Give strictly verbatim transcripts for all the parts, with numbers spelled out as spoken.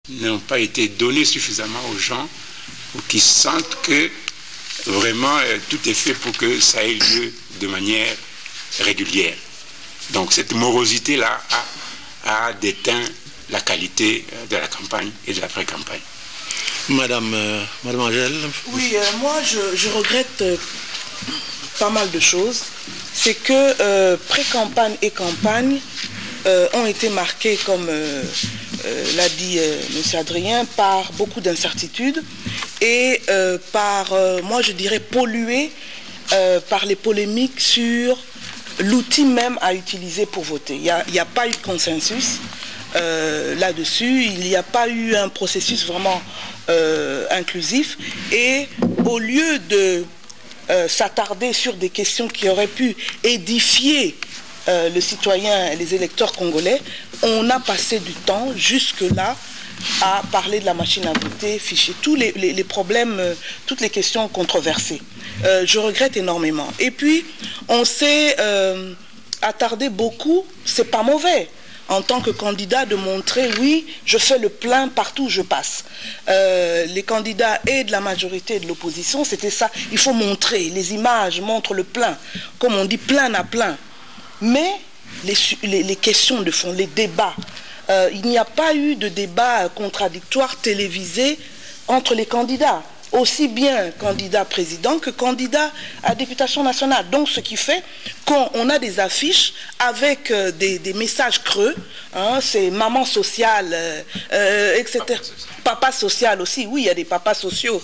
n'ont pas été donnés suffisamment aux gens pour qu'ils sentent que vraiment euh, tout est fait pour que ça ait lieu de manière régulière. Donc cette morosité-là a, a déteint la qualité de la campagne et de l'après-campagne. Madame, euh, Madame Angèle. Oui, euh, moi je, je regrette euh, pas mal de choses. C'est que euh, pré-campagne et campagne euh, ont été marqués, comme euh, euh, l'a dit euh, M. Adrien, par beaucoup d'incertitudes et euh, par, euh, moi je dirais, pollués euh, par les polémiques sur l'outil même à utiliser pour voter. Il n'y a, il n'y a pas eu de consensus euh, là-dessus, il n'y a pas eu un processus vraiment euh, inclusif et au lieu de euh, s'attarder sur des questions qui auraient pu édifier euh, le citoyen et les électeurs congolais, on a passé du temps jusque-là à parler de la machine à voter, ficher tous les, les, les problèmes, euh, toutes les questions controversées. Euh, je regrette énormément. Et puis, on s'est euh, attardé beaucoup, c'est pas mauvais, en tant que candidat, de montrer, oui, je fais le plein partout où je passe. Euh, les candidats et de la majorité et de l'opposition, c'était ça. Il faut montrer, les images montrent le plein, comme on dit, plein à plein. Mais les, les, les questions de fond, les débats, euh, il n'y a pas eu de débat contradictoire télévisé entre les candidats, aussi bien candidat président que candidat à députation nationale. Donc ce qui fait qu'on a des affiches avec euh, des, des messages creux, hein, c'est maman sociale, euh, euh, et cetera. Papa social aussi, oui, il y a des papas sociaux.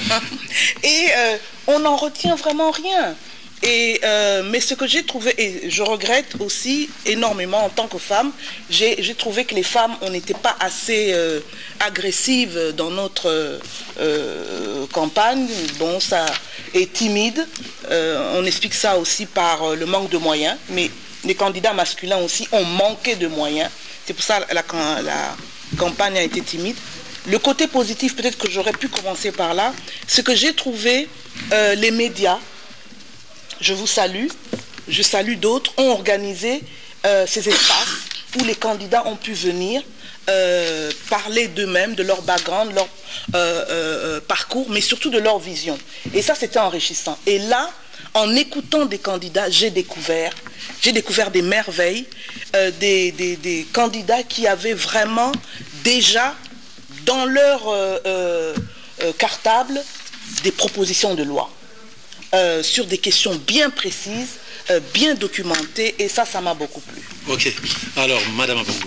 Et euh, on n'en retient vraiment rien. Et, euh, mais ce que j'ai trouvé, et je regrette aussi énormément en tant que femme, j'ai trouvé que les femmes, on n'était pas assez euh, agressives dans notre euh, campagne. Bon, ça est timide. Euh, on explique ça aussi par le manque de moyens. Mais les candidats masculins aussi ont manqué de moyens. C'est pour ça que la, la campagne a été timide. Le côté positif, peut-être que j'aurais pu commencer par là, ce que j'ai trouvé, euh, les médias, je vous salue, je salue d'autres, ont organisé euh, ces espaces où les candidats ont pu venir euh, parler d'eux-mêmes, de leur background, leur euh, euh, parcours, mais surtout de leur vision. Et ça, c'était enrichissant. Et là, en écoutant des candidats, j'ai découvert, j'ai découvert des merveilles, euh, des, des, des candidats qui avaient vraiment déjà dans leur euh, euh, cartable des propositions de loi. Euh, sur des questions bien précises, euh, bien documentées, et ça, ça m'a beaucoup plu. Ok. Alors, Madame Abongo.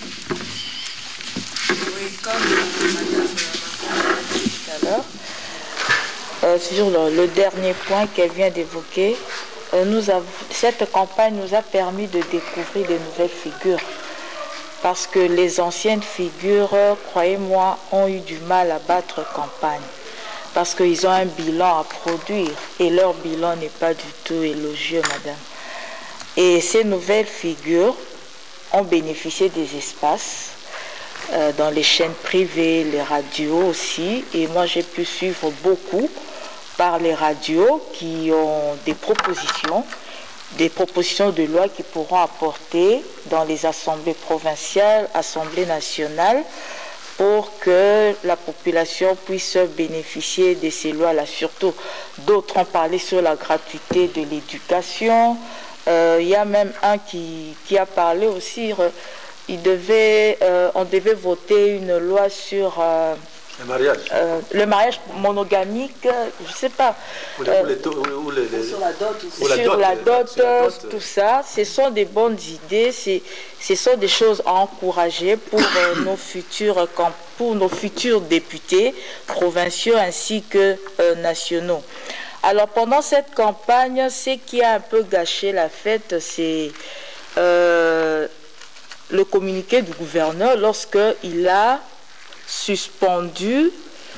Oui, comme euh, Madame l'a dit tout à l'heure, euh, sur le, le dernier point qu'elle vient d'évoquer, euh, cette campagne nous a permis de découvrir de nouvelles figures. Parce que les anciennes figures, croyez-moi, ont eu du mal à battre campagne. Parce qu'ils ont un bilan à produire et leur bilan n'est pas du tout élogieux, madame. Et ces nouvelles figures ont bénéficié des espaces euh, dans les chaînes privées, les radios aussi. Et moi, j'ai pu suivre beaucoup par les radios qui ont des propositions, des propositions de loi qui pourront apporter dans les assemblées provinciales, assemblées nationales, pour que la population puisse bénéficier de ces lois-là. Surtout, d'autres ont parlé sur la gratuité de l'éducation. Euh, il y a même un qui, qui a parlé aussi, euh, il devait, euh, on devait voter une loi sur euh, le mariage. Euh, le mariage monogamique, je ne sais pas. Ou les, euh, ou les, ou les, les, sur la dot aussi. Sur la dot, la dot, la dot tout ça. Ce sont des bonnes idées, ce sont des choses à encourager pour, euh, nos, futurs, pour nos futurs députés provinciaux ainsi que euh, nationaux. Alors pendant cette campagne, ce qui a un peu gâché la fête, c'est euh, le communiqué du gouverneur lorsqu'il a suspendu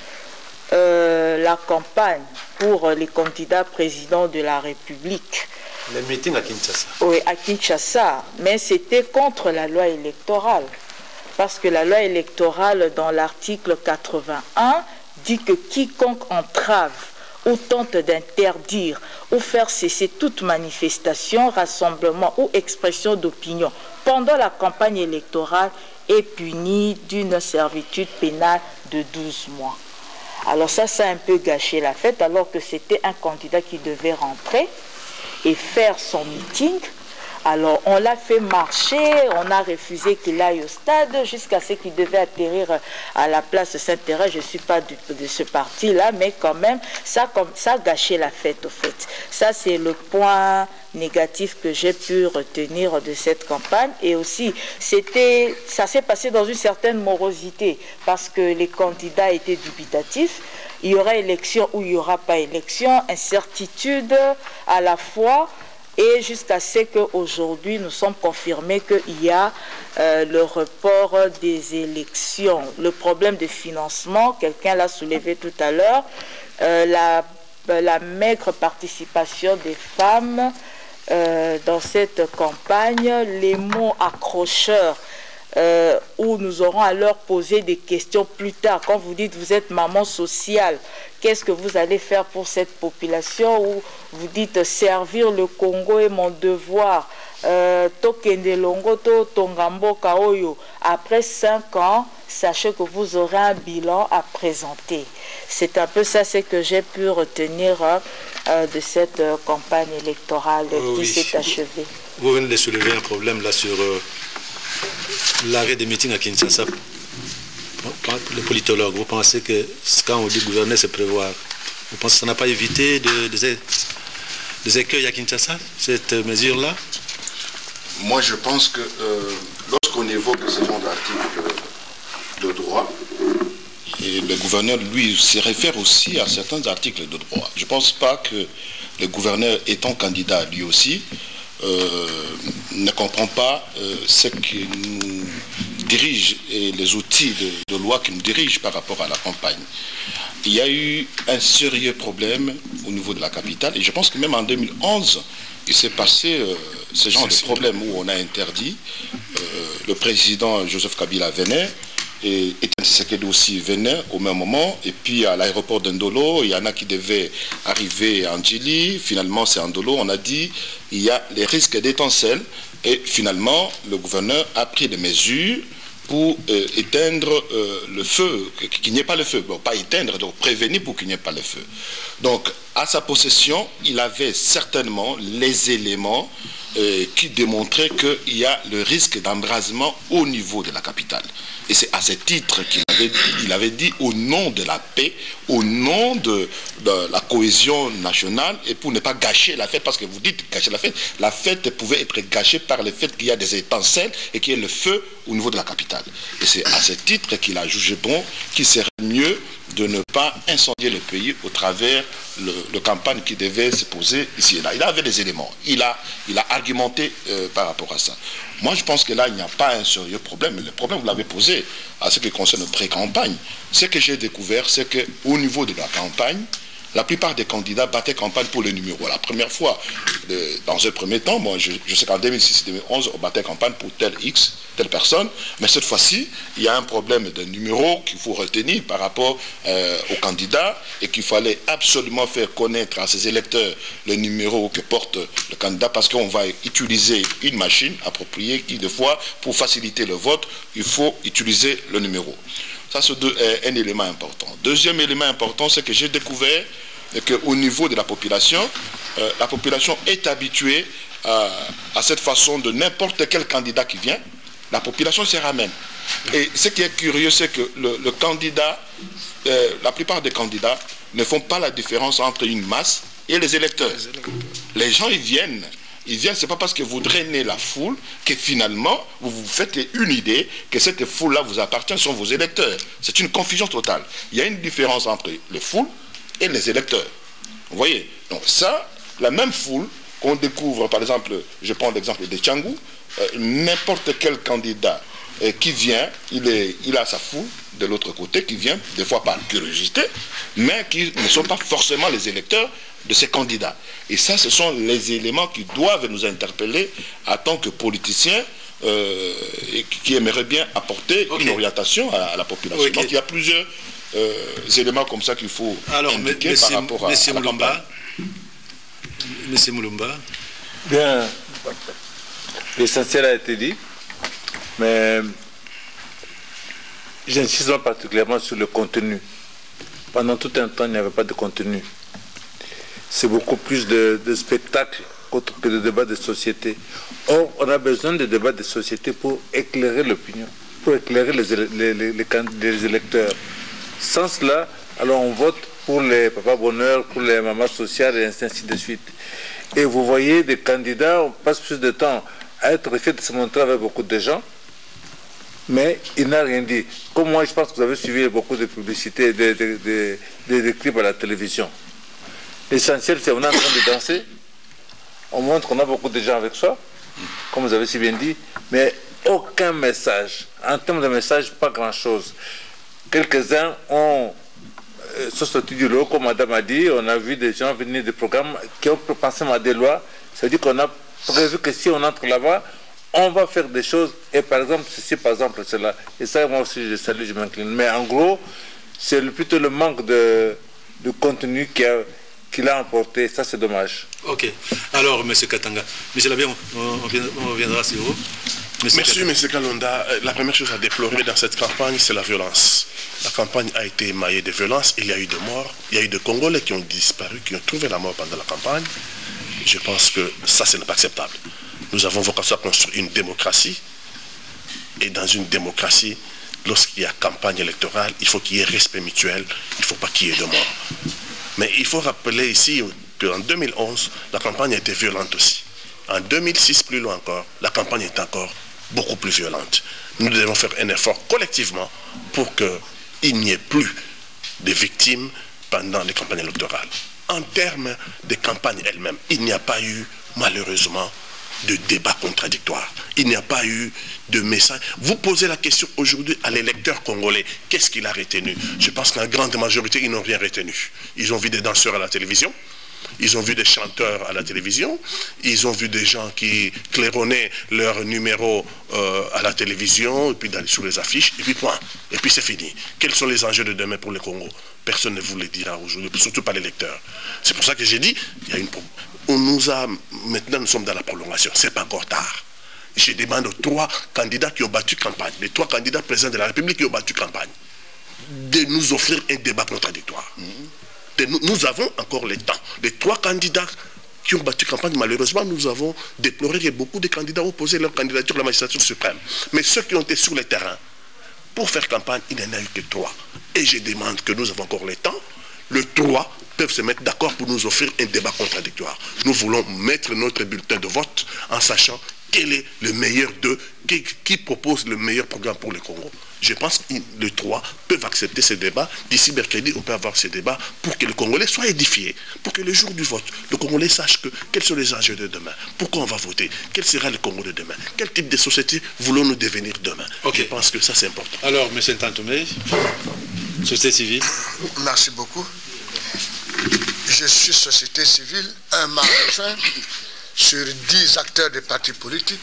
euh, la campagne pour les candidats présidents de la République. Les meetings à Kinshasa. Oui, à Kinshasa. Mais c'était contre la loi électorale. Parce que la loi électorale, dans l'article quatre-vingt-un, dit que quiconque entrave ou tente d'interdire ou faire cesser toute manifestation, rassemblement ou expression d'opinion pendant la campagne électorale est puni d'une servitude pénale de douze mois. Alors ça, ça a un peu gâché la fête, alors que c'était un candidat qui devait rentrer et faire son meeting. Alors, on l'a fait marcher, on a refusé qu'il aille au stade jusqu'à ce qu'il devait atterrir à la place Saint-Thérèse. Je ne suis pas du, de ce parti-là, mais quand même, ça, comme, ça a gâché la fête, au fait. Ça, c'est le point négatif que j'ai pu retenir de cette campagne. Et aussi, c'était, ça s'est passé dans une certaine morosité, parce que les candidats étaient dubitatifs. Il y aura élection ou il n'y aura pas élection, incertitude à la fois. Et jusqu'à ce qu'aujourd'hui, nous sommes confirmés qu'il y a euh, le report des élections. Le problème de financement, quelqu'un l'a soulevé tout à l'heure, euh, la, la maigre participation des femmes euh, dans cette campagne, les mots accrocheurs, Euh, où nous aurons à leur poser des questions plus tard. Quand vous dites vous êtes maman sociale, qu'est-ce que vous allez faire pour cette population? Ou vous dites servir le Congo est mon devoir. Tokende longo to tongambo kaoyo. Après cinq ans, sachez que vous aurez un bilan à présenter. C'est un peu ça ce que j'ai pu retenir euh, de cette euh, campagne électorale oh, qui oui. s'est achevée. Vous venez de soulever un problème là sur euh, l'arrêt des meetings à Kinshasa. Les politologues, vous pensez que quand on dit gouverner, c'est prévoir. Vous pensez que ça n'a pas évité de, de, des écueils à Kinshasa, cette mesure-là? Moi, je pense que euh, lorsqu'on évoque ce genre d'articles de droit, et le gouverneur, lui, se réfère aussi à certains articles de droit. Je ne pense pas que le gouverneur, étant candidat lui aussi, euh, ne comprend pas euh, ce qui nous dirige et les outils de, de loi qui nous dirigent par rapport à la campagne. Il y a eu un sérieux problème au niveau de la capitale, et je pense que même en deux mille onze, il s'est passé euh, ce genre de problème où on a interdit, euh, le président Joseph Kabila venait, et Etienne Tshisekedi aussi venait au même moment, et puis à l'aéroport d'Ndolo, il y en a qui devaient arriver à Ndjili, finalement c'est Ndolo, on a dit il y a les risques d'étincelles, et finalement le gouverneur a pris des mesures pour euh, éteindre euh, le feu, qu'il n'y ait pas le feu, bon, pas éteindre, donc prévenir pour qu'il n'y ait pas le feu. Donc à sa possession, il avait certainement les éléments euh, qui démontraient qu'il y a le risque d'embrasement au niveau de la capitale. Et c'est à ce titre qu'il avait dit, il avait dit au nom de la paix, au nom de, de la cohésion nationale, et pour ne pas gâcher la fête, parce que vous dites gâcher la fête, la fête pouvait être gâchée par le fait qu'il y a des étincelles et qu'il y ait le feu au niveau de la capitale. Et c'est à ce titre qu'il a jugé bon qu'il serait mieux de ne pas incendier le pays au travers le, le campagne qui devait se poser ici et là. Il avait des éléments. Il a, il a argumenté euh, par rapport à ça. Moi, je pense que là, il n'y a pas un sérieux problème. Le problème, vous l'avez posé à ce qui concerne notre pré-campagne. Ce que j'ai découvert, c'est qu'au niveau de la campagne, la plupart des candidats battaient campagne pour le numéro. La première fois, de, dans un premier temps, moi, je, je sais qu'en deux mille six deux mille onze, on battait campagne pour tel X, telle personne. Mais cette fois-ci, il y a un problème de numéro qu'il faut retenir par rapport euh, aux candidats et qu'il fallait absolument faire connaître à ses électeurs le numéro que porte le candidat parce qu'on va utiliser une machine appropriée qui, des fois, pour faciliter le vote, il faut utiliser le numéro. Ça, c'est un élément important. Deuxième élément important, c'est que j'ai découvert qu'au niveau de la population, euh, la population est habituée à, à cette façon de n'importe quel candidat qui vient, la population se ramène. Et ce qui est curieux, c'est que le, le candidat, euh, la plupart des candidats ne font pas la différence entre une masse et les électeurs. Les, électeurs. les gens, ils viennent. Ils viennent, ce n'est pas parce que vous drainez la foule que finalement, vous vous faites une idée que cette foule-là vous appartient, sont vos électeurs. C'est une confusion totale. Il y a une différence entre les foules et les électeurs. Vous voyez? Donc ça, la même foule qu'on découvre, par exemple, je prends l'exemple de Tchangou, euh, n'importe quel candidat euh, qui vient, il, est, il a sa foule de l'autre côté, qui vient, des fois par curiosité, mais qui ne sont pas forcément les électeurs de ces candidats. Et ça, ce sont les éléments qui doivent nous interpeller en tant que politiciens euh, et qui aimeraient bien apporter okay. une orientation à, à la population. Okay. Donc il y a plusieurs euh, éléments comme ça qu'il faut Alors, indiquer monsieur, par rapport à, monsieur à la Moulumba, campagne. Monsieur Moulumba. Bien, l'essentiel a été dit, mais J'insiste particulièrement sur le contenu. Pendant tout un temps, il n'y avait pas de contenu. C'est beaucoup plus de, de spectacles que de débats de société. Or, on a besoin de débats de société pour éclairer l'opinion, pour éclairer les, les, les, les, les électeurs. Sans cela, alors on vote pour les papas bonheur, pour les mamans sociales et ainsi de suite. Et vous voyez des candidats, on passe plus de temps à être fait de se montrer avec beaucoup de gens, mais il n'a rien dit. Comme moi, je pense que vous avez suivi beaucoup de publicités, de, de, de, de, de clips à la télévision. L'essentiel, c'est qu'on est en train de danser. On montre qu'on a beaucoup de gens avec soi, comme vous avez si bien dit, mais aucun message. En termes de message, pas grand-chose. Quelques-uns ont euh, sorti du lot, comme madame a dit, on a vu des gens venir des programmes qui ont pensé à des lois. C'est-à-dire qu'on a prévu que si on entre là-bas, on va faire des choses, et par exemple, ceci, par exemple, cela. Et ça, moi aussi, je salue, je m'incline. Mais en gros, c'est plutôt le manque de, de contenu qui a... qu'il a emporté, ça c'est dommage. Ok. Alors, M. Katanga, M. Labé, on, on reviendra sur vous. Monsieur Merci, M. Kalonda. La première chose à déplorer dans cette campagne, c'est la violence. La campagne a été émaillée de violence, il y a eu de morts, il y a eu de Congolais qui ont disparu, qui ont trouvé la mort pendant la campagne. Je pense que ça, ce n'est pas acceptable. Nous avons vocation à construire une démocratie, et dans une démocratie, lorsqu'il y a campagne électorale, il faut qu'il y ait respect mutuel, il ne faut pas qu'il y ait de morts. Mais il faut rappeler ici qu'en deux mille onze, la campagne a été violente aussi. En deux mille six, plus loin encore, la campagne est encore beaucoup plus violente. Nous devons faire un effort collectivement pour qu'il n'y ait plus de victimes pendant les campagnes électorales. En termes de campagne elle-même, il n'y a pas eu, malheureusement, de débat contradictoire. Il n'y a pas eu de message. Vous posez la question aujourd'hui à l'électeur congolais, qu'est-ce qu'il a retenu? Je pense qu'en grande majorité, ils n'ont rien retenu. Ils ont vu des danseurs à la télévision, ils ont vu des chanteurs à la télévision, ils ont vu des gens qui claironnaient leurs numéros euh, à la télévision, et puis dans, sur les affiches, et puis point. Et puis c'est fini. Quels sont les enjeux de demain pour le Congo? Personne ne vous le dira aujourd'hui, surtout pas les lecteurs. C'est pour ça que j'ai dit, il y a une... On nous a... Maintenant, nous sommes dans la prolongation. C'est pas encore tard. Je demande aux trois candidats qui ont battu campagne, les trois candidats présidents de la République qui ont battu campagne, de nous offrir un débat contradictoire. De nous, nous avons encore le temps. Les trois candidats qui ont battu campagne, malheureusement, nous avons déploré que beaucoup de candidats ont posé leur candidature à la magistrature suprême. Mais ceux qui ont été sur le terrain pour faire campagne, il n'y en a eu que trois. Et je demande que nous avons encore le temps. Les trois peuvent se mettre d'accord pour nous offrir un débat contradictoire. Nous voulons mettre notre bulletin de vote en sachant quel est le meilleur d'eux, qui, qui propose le meilleur programme pour le Congo. Je pense que les trois peuvent accepter ce débat. D'ici mercredi, on peut avoir ce débat pour que le Congolais soit édifié, pour que le jour du vote, le Congolais sache que, quels sont les enjeux de demain, pourquoi on va voter, quel sera le Congo de demain, quel type de société voulons-nous devenir demain. Okay. Je pense que ça, c'est important. Alors, M. Tantoumé, société civile. Merci beaucoup. Je suis société civile, un magasin sur dix acteurs des partis politiques.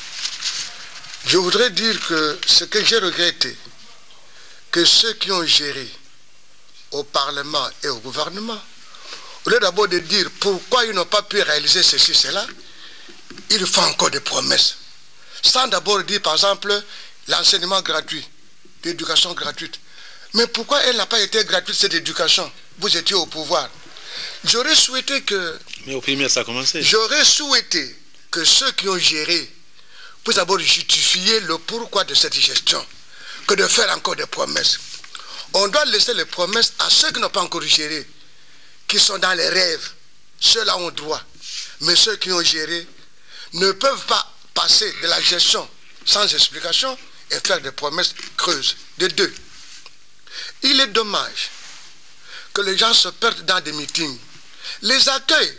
Je voudrais dire que ce que j'ai regretté, que ceux qui ont géré au Parlement et au gouvernement, au lieu d'abord de dire pourquoi ils n'ont pas pu réaliser ceci, cela, ils font encore des promesses. Sans d'abord dire, par exemple, l'enseignement gratuit, l'éducation gratuite. Mais pourquoi elle n'a pas été gratuite, cette éducation? Vous étiez au pouvoir. J'aurais souhaité que... Mais au primaire, ça a commencé. J'aurais souhaité que ceux qui ont géré puissent d'abord justifier le pourquoi de cette gestion, que de faire encore des promesses. On doit laisser les promesses à ceux qui n'ont pas encore géré, qui sont dans les rêves. Ceux-là ont droit. Mais ceux qui ont géré ne peuvent pas passer de la gestion sans explication et faire des promesses creuses. De deux, il est dommage que les gens se perdent dans des meetings. Les accueils,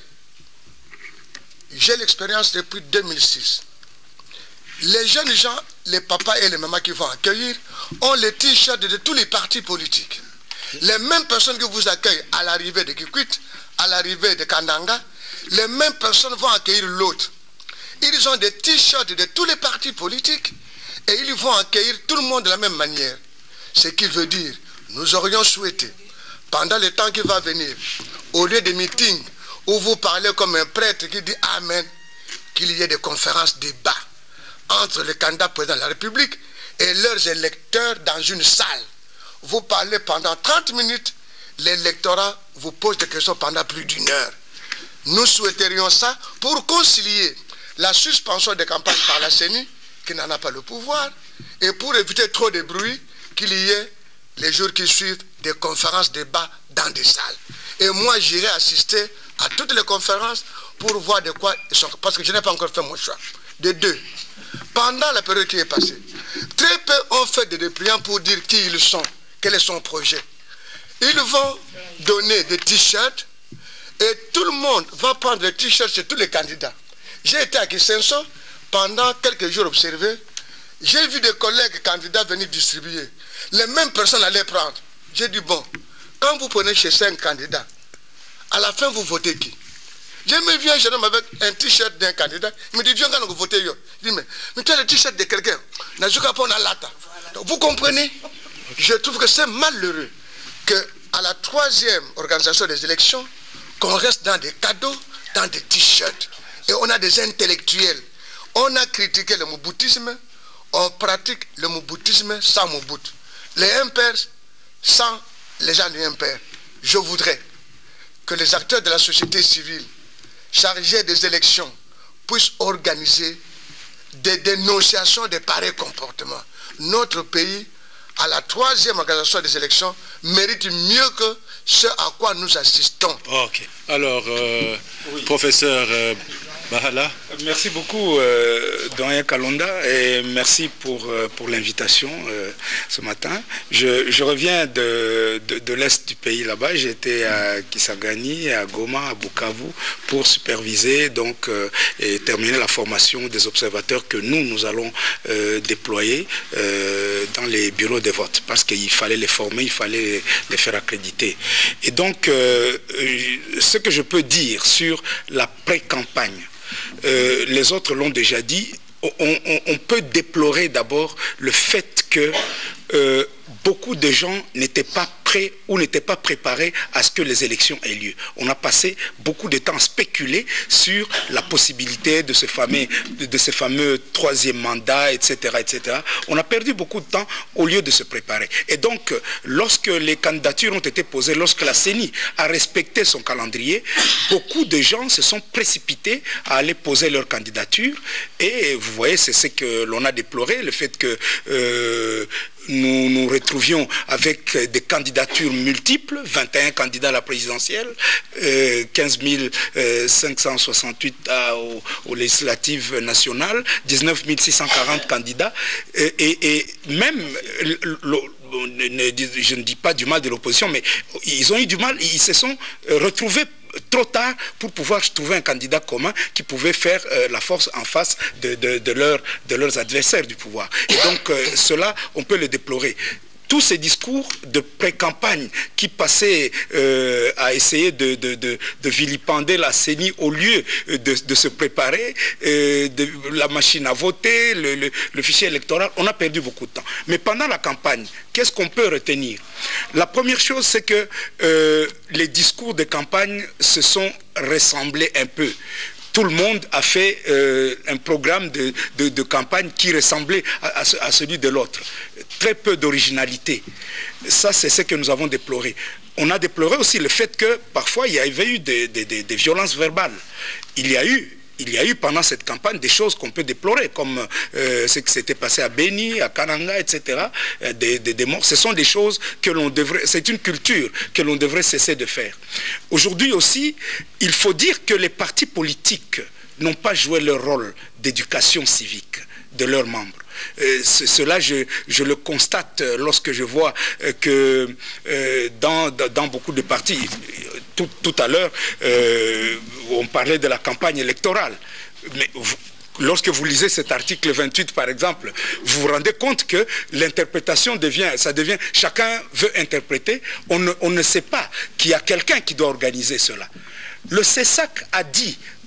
j'ai l'expérience depuis deux mille six. Les jeunes gens, les papas et les mamans qui vont accueillir, ont les t-shirts de tous les partis politiques. Les mêmes personnes que vous accueillent à l'arrivée de Kikwit, à l'arrivée de Kandanga, les mêmes personnes vont accueillir l'autre. Ils ont des t-shirts de tous les partis politiques et ils vont accueillir tout le monde de la même manière. Ce qui veut dire, nous aurions souhaité, pendant le temps qui va venir, au lieu des meetings où vous parlez comme un prêtre qui dit Amen, qu'il y ait des conférences, débats entre le candidat président de la République et leurs électeurs dans une salle. Vous parlez pendant trente minutes, l'électorat vous pose des questions pendant plus d'une heure. Nous souhaiterions ça pour concilier la suspension des campagnes par la C E N I, qui n'en a pas le pouvoir, et pour éviter trop de bruit, qu'il y ait les jours qui suivent des conférences, débats dans des salles. Et moi, j'irai assister à toutes les conférences pour voir de quoi ils sont. Parce que je n'ai pas encore fait mon choix. De deux, pendant la période qui est passée, très peu ont fait des dépliants pour dire qui ils sont, quel est son projet. Ils vont donner des t-shirts et tout le monde va prendre des t-shirts chez tous les candidats. J'ai été à Kisenso pendant quelques jours observé. J'ai vu des collègues candidats venir distribuer. Les mêmes personnes allaient prendre. J'ai dit, bon, quand vous prenez chez cinq candidats, à la fin, vous votez qui? Je me viens un jeune homme avec un t-shirt d'un candidat. Il me dit, viens quand vous votez. Je dis, mais, mais tu as le t-shirt de quelqu'un. Donc, vous comprenez? Je trouve que c'est malheureux qu'à la troisième organisation des élections, qu'on reste dans des cadeaux, dans des t-shirts. Et on a des intellectuels. On a critiqué le mouboutisme, on pratique le mouboutisme sans moubout. Les impairs sans les gens du impair. Je voudrais que les acteurs de la société civile chargés des élections puissent organiser des dénonciations de pareils comportements. Notre pays, à la troisième organisation des élections, mérite mieux que ce à quoi nous assistons. Ok. Alors, euh, oui. Professeur euh, Bahala. Merci beaucoup, euh, Doyen Kalonda, et merci pour, euh, pour l'invitation euh, ce matin. Je, je reviens de, de, de l'Est du pays là-bas. J'étais à Kisangani, à Goma, à Bukavu, pour superviser donc, euh, et terminer la formation des observateurs que nous, nous allons euh, déployer euh, dans les bureaux de vote, parce qu'il fallait les former, il fallait les, les faire accréditer. Et donc, euh, ce que je peux dire sur la pré-campagne, Euh, les autres l'ont déjà dit, on, on, on peut déplorer d'abord le fait que euh, beaucoup de gens n'étaient pas prêts ou n'étaient pas préparés à ce que les élections aient lieu. On a passé beaucoup de temps à spéculer sur la possibilité de ce fameux, de, de ce fameux troisième mandat, et cetera, et cetera. On a perdu beaucoup de temps au lieu de se préparer. Et donc, lorsque les candidatures ont été posées, lorsque la C E N I a respecté son calendrier, beaucoup de gens se sont précipités à aller poser leur candidature. Et vous voyez, c'est ce que l'on a déploré, le fait que euh, nous nous retrouvions avec des candidatures multiples, vingt et un candidats à la présidentielle, euh, quinze mille cinq cent soixante-huit à, aux, aux législatives nationales, dix-neuf mille six cent quarante candidats, et, et, et même, je ne dis pas du mal de l'opposition, mais ils ont eu du mal, ils se sont retrouvés trop tard pour pouvoir trouver un candidat commun qui pouvait faire euh, la force en face de, de, de, leur, de leurs adversaires du pouvoir. Et donc, euh, cela, on peut le déplorer. Tous ces discours de pré-campagne qui passaient euh, à essayer de, de, de, de vilipender la C E N I au lieu de, de se préparer, euh, de la machine à voter, le, le, le fichier électoral, on a perdu beaucoup de temps. Mais pendant la campagne, qu'est-ce qu'on peut retenir? La première chose, c'est que euh, les discours de campagne se sont ressemblés un peu. Tout le monde a fait euh, un programme de, de, de campagne qui ressemblait à, à, à celui de l'autre. Très peu d'originalité. Ça, c'est ce que nous avons déploré. On a déploré aussi le fait que parfois il y avait eu des, des, des, des violences verbales. Il y a eu Il y a eu pendant cette campagne des choses qu'on peut déplorer, comme euh, ce qui s'était passé à Beni, à Kananga, et cetera. Euh, des, des, des morts. Ce sont des choses que l'on devrait, c'est une culture que l'on devrait cesser de faire. Aujourd'hui aussi, il faut dire que les partis politiques n'ont pas joué leur rôle d'éducation civique de leurs membres. Euh, cela, je, je le constate lorsque je vois euh, que euh, dans, dans beaucoup de partis, tout, tout à l'heure, euh, on parlait de la campagne électorale. Mais vous, lorsque vous lisez cet article vingt-huit, par exemple, vous vous rendez compte que l'interprétation devient, ça devient, chacun veut interpréter, on ne, on ne sait pas qu'il y a quelqu'un qui doit organiser cela. Le C E S A C a dit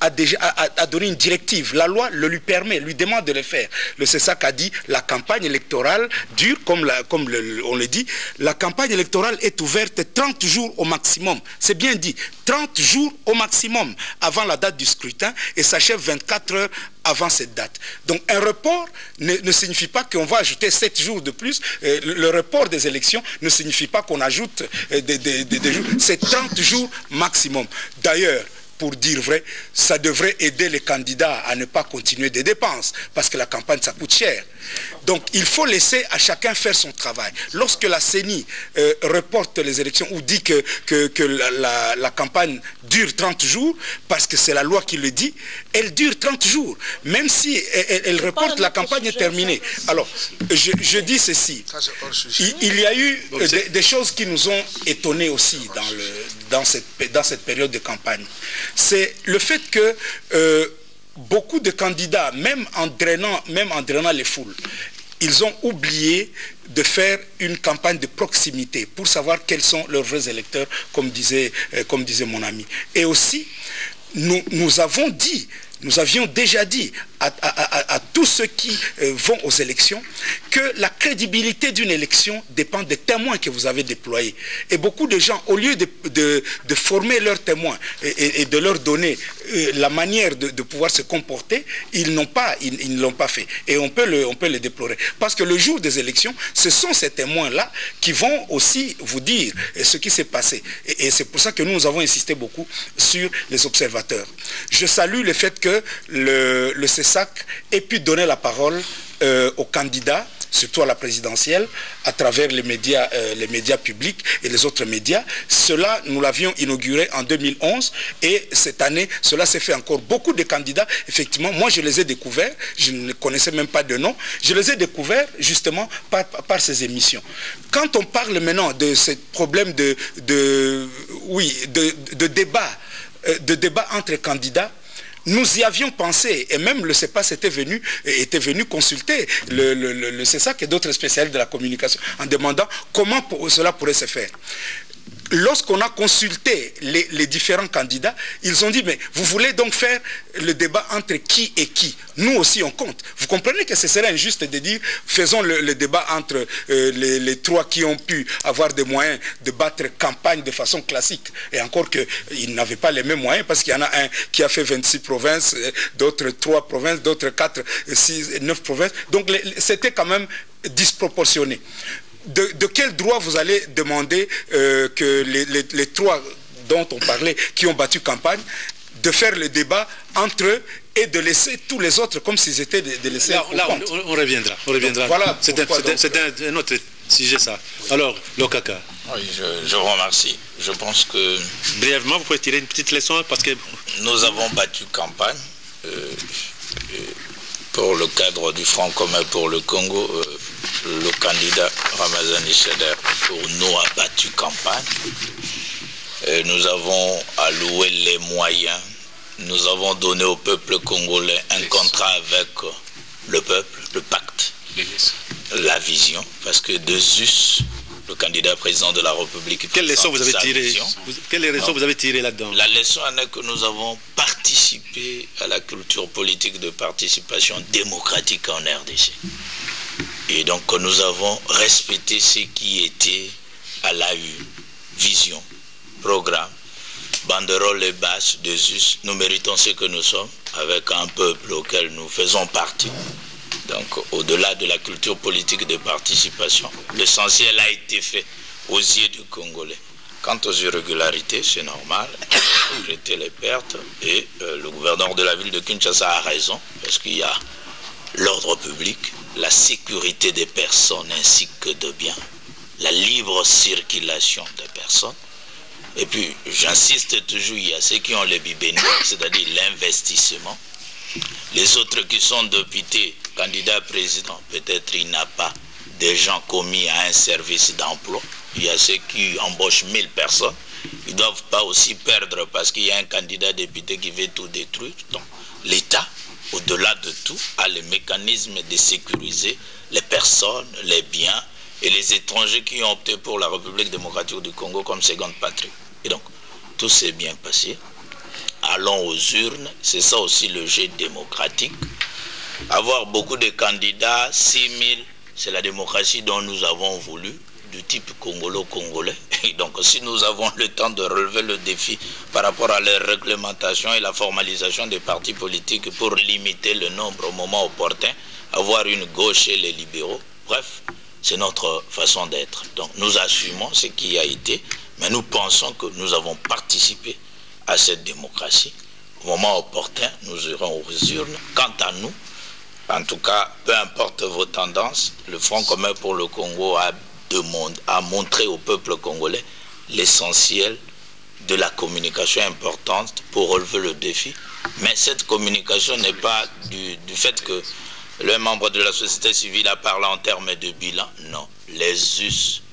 a déjà a, a donné une directive. La loi le lui permet, lui demande de le faire. Le C E S A C a dit la campagne électorale dure, comme, la, comme le, on le dit, la campagne électorale est ouverte trente jours au maximum. C'est bien dit, trente jours au maximum avant la date du scrutin et s'achève vingt-quatre heures avant cette date. Donc un report ne, ne signifie pas qu'on va ajouter sept jours de plus. Euh, le report des élections ne signifie pas qu'on ajoute euh, des, des, des, des jours. C'est trente jours maximum. D'ailleurs, pour dire vrai, ça devrait aider les candidats à ne pas continuer des dépenses, parce que la campagne, ça coûte cher. Donc, il faut laisser à chacun faire son travail. Lorsque la C E N I euh, reporte les élections ou dit que, que, que la, la, la campagne dure trente jours, parce que c'est la loi qui le dit, elle dure trente jours. Même si elle, elle reporte, la campagne est terminée. Alors, je, je dis ceci. Il, il y a eu euh, des, des choses qui nous ont étonnés aussi dans, le, dans, cette, dans cette période de campagne. C'est le fait que euh, beaucoup de candidats, même en drainant, même en drainant les foules, ils ont oublié de faire une campagne de proximité pour savoir quels sont leurs vrais électeurs, comme disait, euh, comme disait mon ami. Et aussi, nous, nous avons dit, nous avions déjà dit à, à, à, à tous ceux qui euh, vont aux élections que la crédibilité d'une élection dépend des témoins que vous avez déployés. Et beaucoup de gens, au lieu de, de, de former leurs témoins et, et, et de leur donner euh, la manière de, de pouvoir se comporter, ils n'ont pas, ils, ils ne l'ont pas fait. Et on peut, le, on peut le déplorer. Parce que le jour des élections, ce sont ces témoins-là qui vont aussi vous dire ce qui s'est passé. Et, et c'est pour ça que nous, nous avons insisté beaucoup sur les observateurs. Je salue le fait que le, le C E S A C ait pu donner la parole euh, aux candidats, surtout à la présidentielle, à travers les médias, euh, les médias publics et les autres médias. Cela, nous l'avions inauguré en deux mille onze et cette année, cela s'est fait encore. Beaucoup de candidats, effectivement, moi je les ai découverts, je ne connaissais même pas de nom, je les ai découverts justement par, par ces émissions. Quand on parle maintenant de ce problème de, de, oui, de, de débat, euh, de débat entre candidats, nous y avions pensé, et même le C E P A S était venu, était venu consulter le, le, le, le C E S A C et d'autres spécialistes de la communication en demandant comment pour, cela pourrait se faire. Lorsqu'on a consulté les, les différents candidats, ils ont dit, mais vous voulez donc faire le débat entre qui et qui? Nous aussi, on compte. Vous comprenez que ce serait injuste de dire, faisons le, le débat entre euh, les, les trois qui ont pu avoir des moyens de battre campagne de façon classique. Et encore qu'ils n'avaient pas les mêmes moyens, parce qu'il y en a un qui a fait vingt-six provinces, d'autres trois provinces, d'autres quatre, six, neuf provinces. Donc c'était quand même disproportionné. De, de quel droit vous allez demander euh, que les, les, les trois dont on parlait, qui ont battu campagne, de faire le débat entre eux et de laisser tous les autres comme s'ils étaient de, de laisser là, là on, on reviendra, on reviendra. Donc, voilà, c'est un, un, un autre sujet ça. Alors, Lokaka. Oui, je, je vous remercie. Je pense que... Brièvement, vous pouvez tirer une petite leçon parce que... Nous avons battu campagne euh, euh, pour le cadre du Front commun pour le Congo. Euh, le candidat Ramazani Chader pour nous a battu campagne. Et nous avons alloué les moyens. Nous avons donné au peuple congolais un contrat avec le peuple, le pacte, la vision. Parce que de Zus, le candidat président de la République... Quelle leçon vous avez tiré Quelle leçon vous avez tiré là-dedans? La leçon en est que nous avons participé à la culture politique de participation démocratique en R D C. Et donc nous avons respecté ce qui était à l'A U, vision, programme, banderole et base de Zus. Nous méritons ce que nous sommes avec un peuple auquel nous faisons partie. Donc au-delà de la culture politique de participation, l'essentiel a été fait aux yeux du Congolais. Quant aux irrégularités, c'est normal, j'étais les pertes et euh, le gouverneur de la ville de Kinshasa a raison parce qu'il y a l'ordre public, la sécurité des personnes ainsi que de biens, la libre circulation des personnes. Et puis, j'insiste toujours, il y a ceux qui ont les bibéniques, c'est-à-dire l'investissement. Les autres qui sont députés, candidats président, peut-être il n'a pas des gens commis à un service d'emploi. Il y a ceux qui embauchent mille personnes. Ils ne doivent pas aussi perdre parce qu'il y a un candidat député qui veut tout détruire. Donc, l'État, au-delà de tout, a le mécanisme de sécuriser les personnes, les biens et les étrangers qui ont opté pour la République démocratique du Congo comme seconde patrie. Et donc, tout s'est bien passé. allons aux urnes, c'est ça aussi le jeu démocratique. Avoir beaucoup de candidats, six mille, c'est la démocratie dont nous avons voulu, du type congolo-congolais. Et donc si nous avons le temps de relever le défi par rapport à la réglementation et la formalisation des partis politiques pour limiter le nombre au moment opportun, avoir une gauche et les libéraux, bref, c'est notre façon d'être. Donc nous assumons ce qui a été, mais nous pensons que nous avons participé à cette démocratie. Au moment opportun, nous irons aux urnes. Quant à nous, en tout cas, peu importe vos tendances, le Front commun pour le Congo a, demandé, a montré au peuple congolais l'essentiel de la communication importante pour relever le défi. Mais cette communication n'est pas du, du fait que le membre de la société civile a parlé en termes de bilan. Non, les us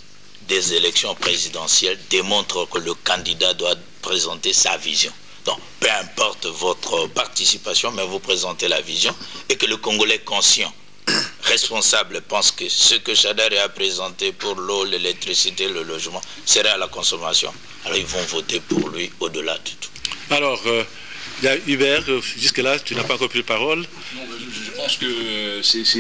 des élections présidentielles démontrent que le candidat doit présenter sa vision. Donc, peu importe votre participation, mais vous présentez la vision et que le Congolais conscient, responsable, pense que ce que Chadari a présenté pour l'eau, l'électricité, le logement, serait à la consommation. Alors, ils vont voter pour lui au-delà de tout. Alors, euh, il y a Hubert, jusque-là, tu n'as pas encore pris la parole. Non, je, je pense que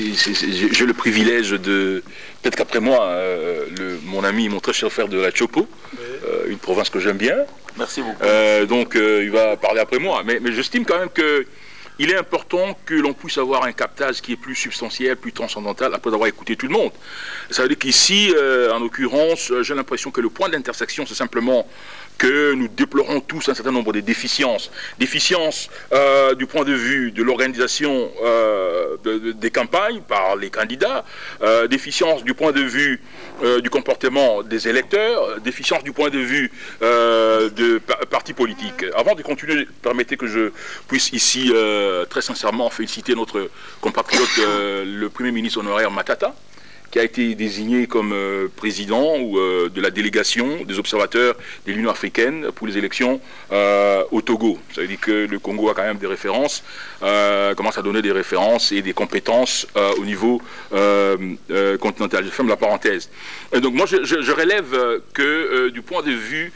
j'ai le privilège de... Peut-être qu'après moi, euh, le, mon ami, mon très cher frère de la Chopo, oui. euh, une province que j'aime bien. Merci beaucoup. Euh, donc, euh, il va parler après moi. Mais, mais j'estime quand même que il est important que l'on puisse avoir un captage qui est plus substantiel, plus transcendantal, après avoir écouté tout le monde. Ça veut dire qu'ici, euh, en l'occurrence, j'ai l'impression que le point d'intersection, c'est simplement que nous déplorons tous un certain nombre de déficiences. Déficiences euh, du point de vue de l'organisation euh, de, de, des campagnes par les candidats, euh, déficiences du point de vue euh, du comportement des électeurs, déficiences du point de vue euh, de pa partis politiques. Avant de continuer, permettez que je puisse ici euh, très sincèrement féliciter notre compatriote, euh, le Premier ministre honoraire Matata, qui a été désigné comme euh, président ou, euh, de la délégation des observateurs de l'Union africaine pour les élections euh, au Togo. Ça veut dire que le Congo a quand même des références, euh, commence à donner des références et des compétences euh, au niveau euh, euh, continental. Je ferme la parenthèse. Et donc moi je, je, je relève que euh, du point de vue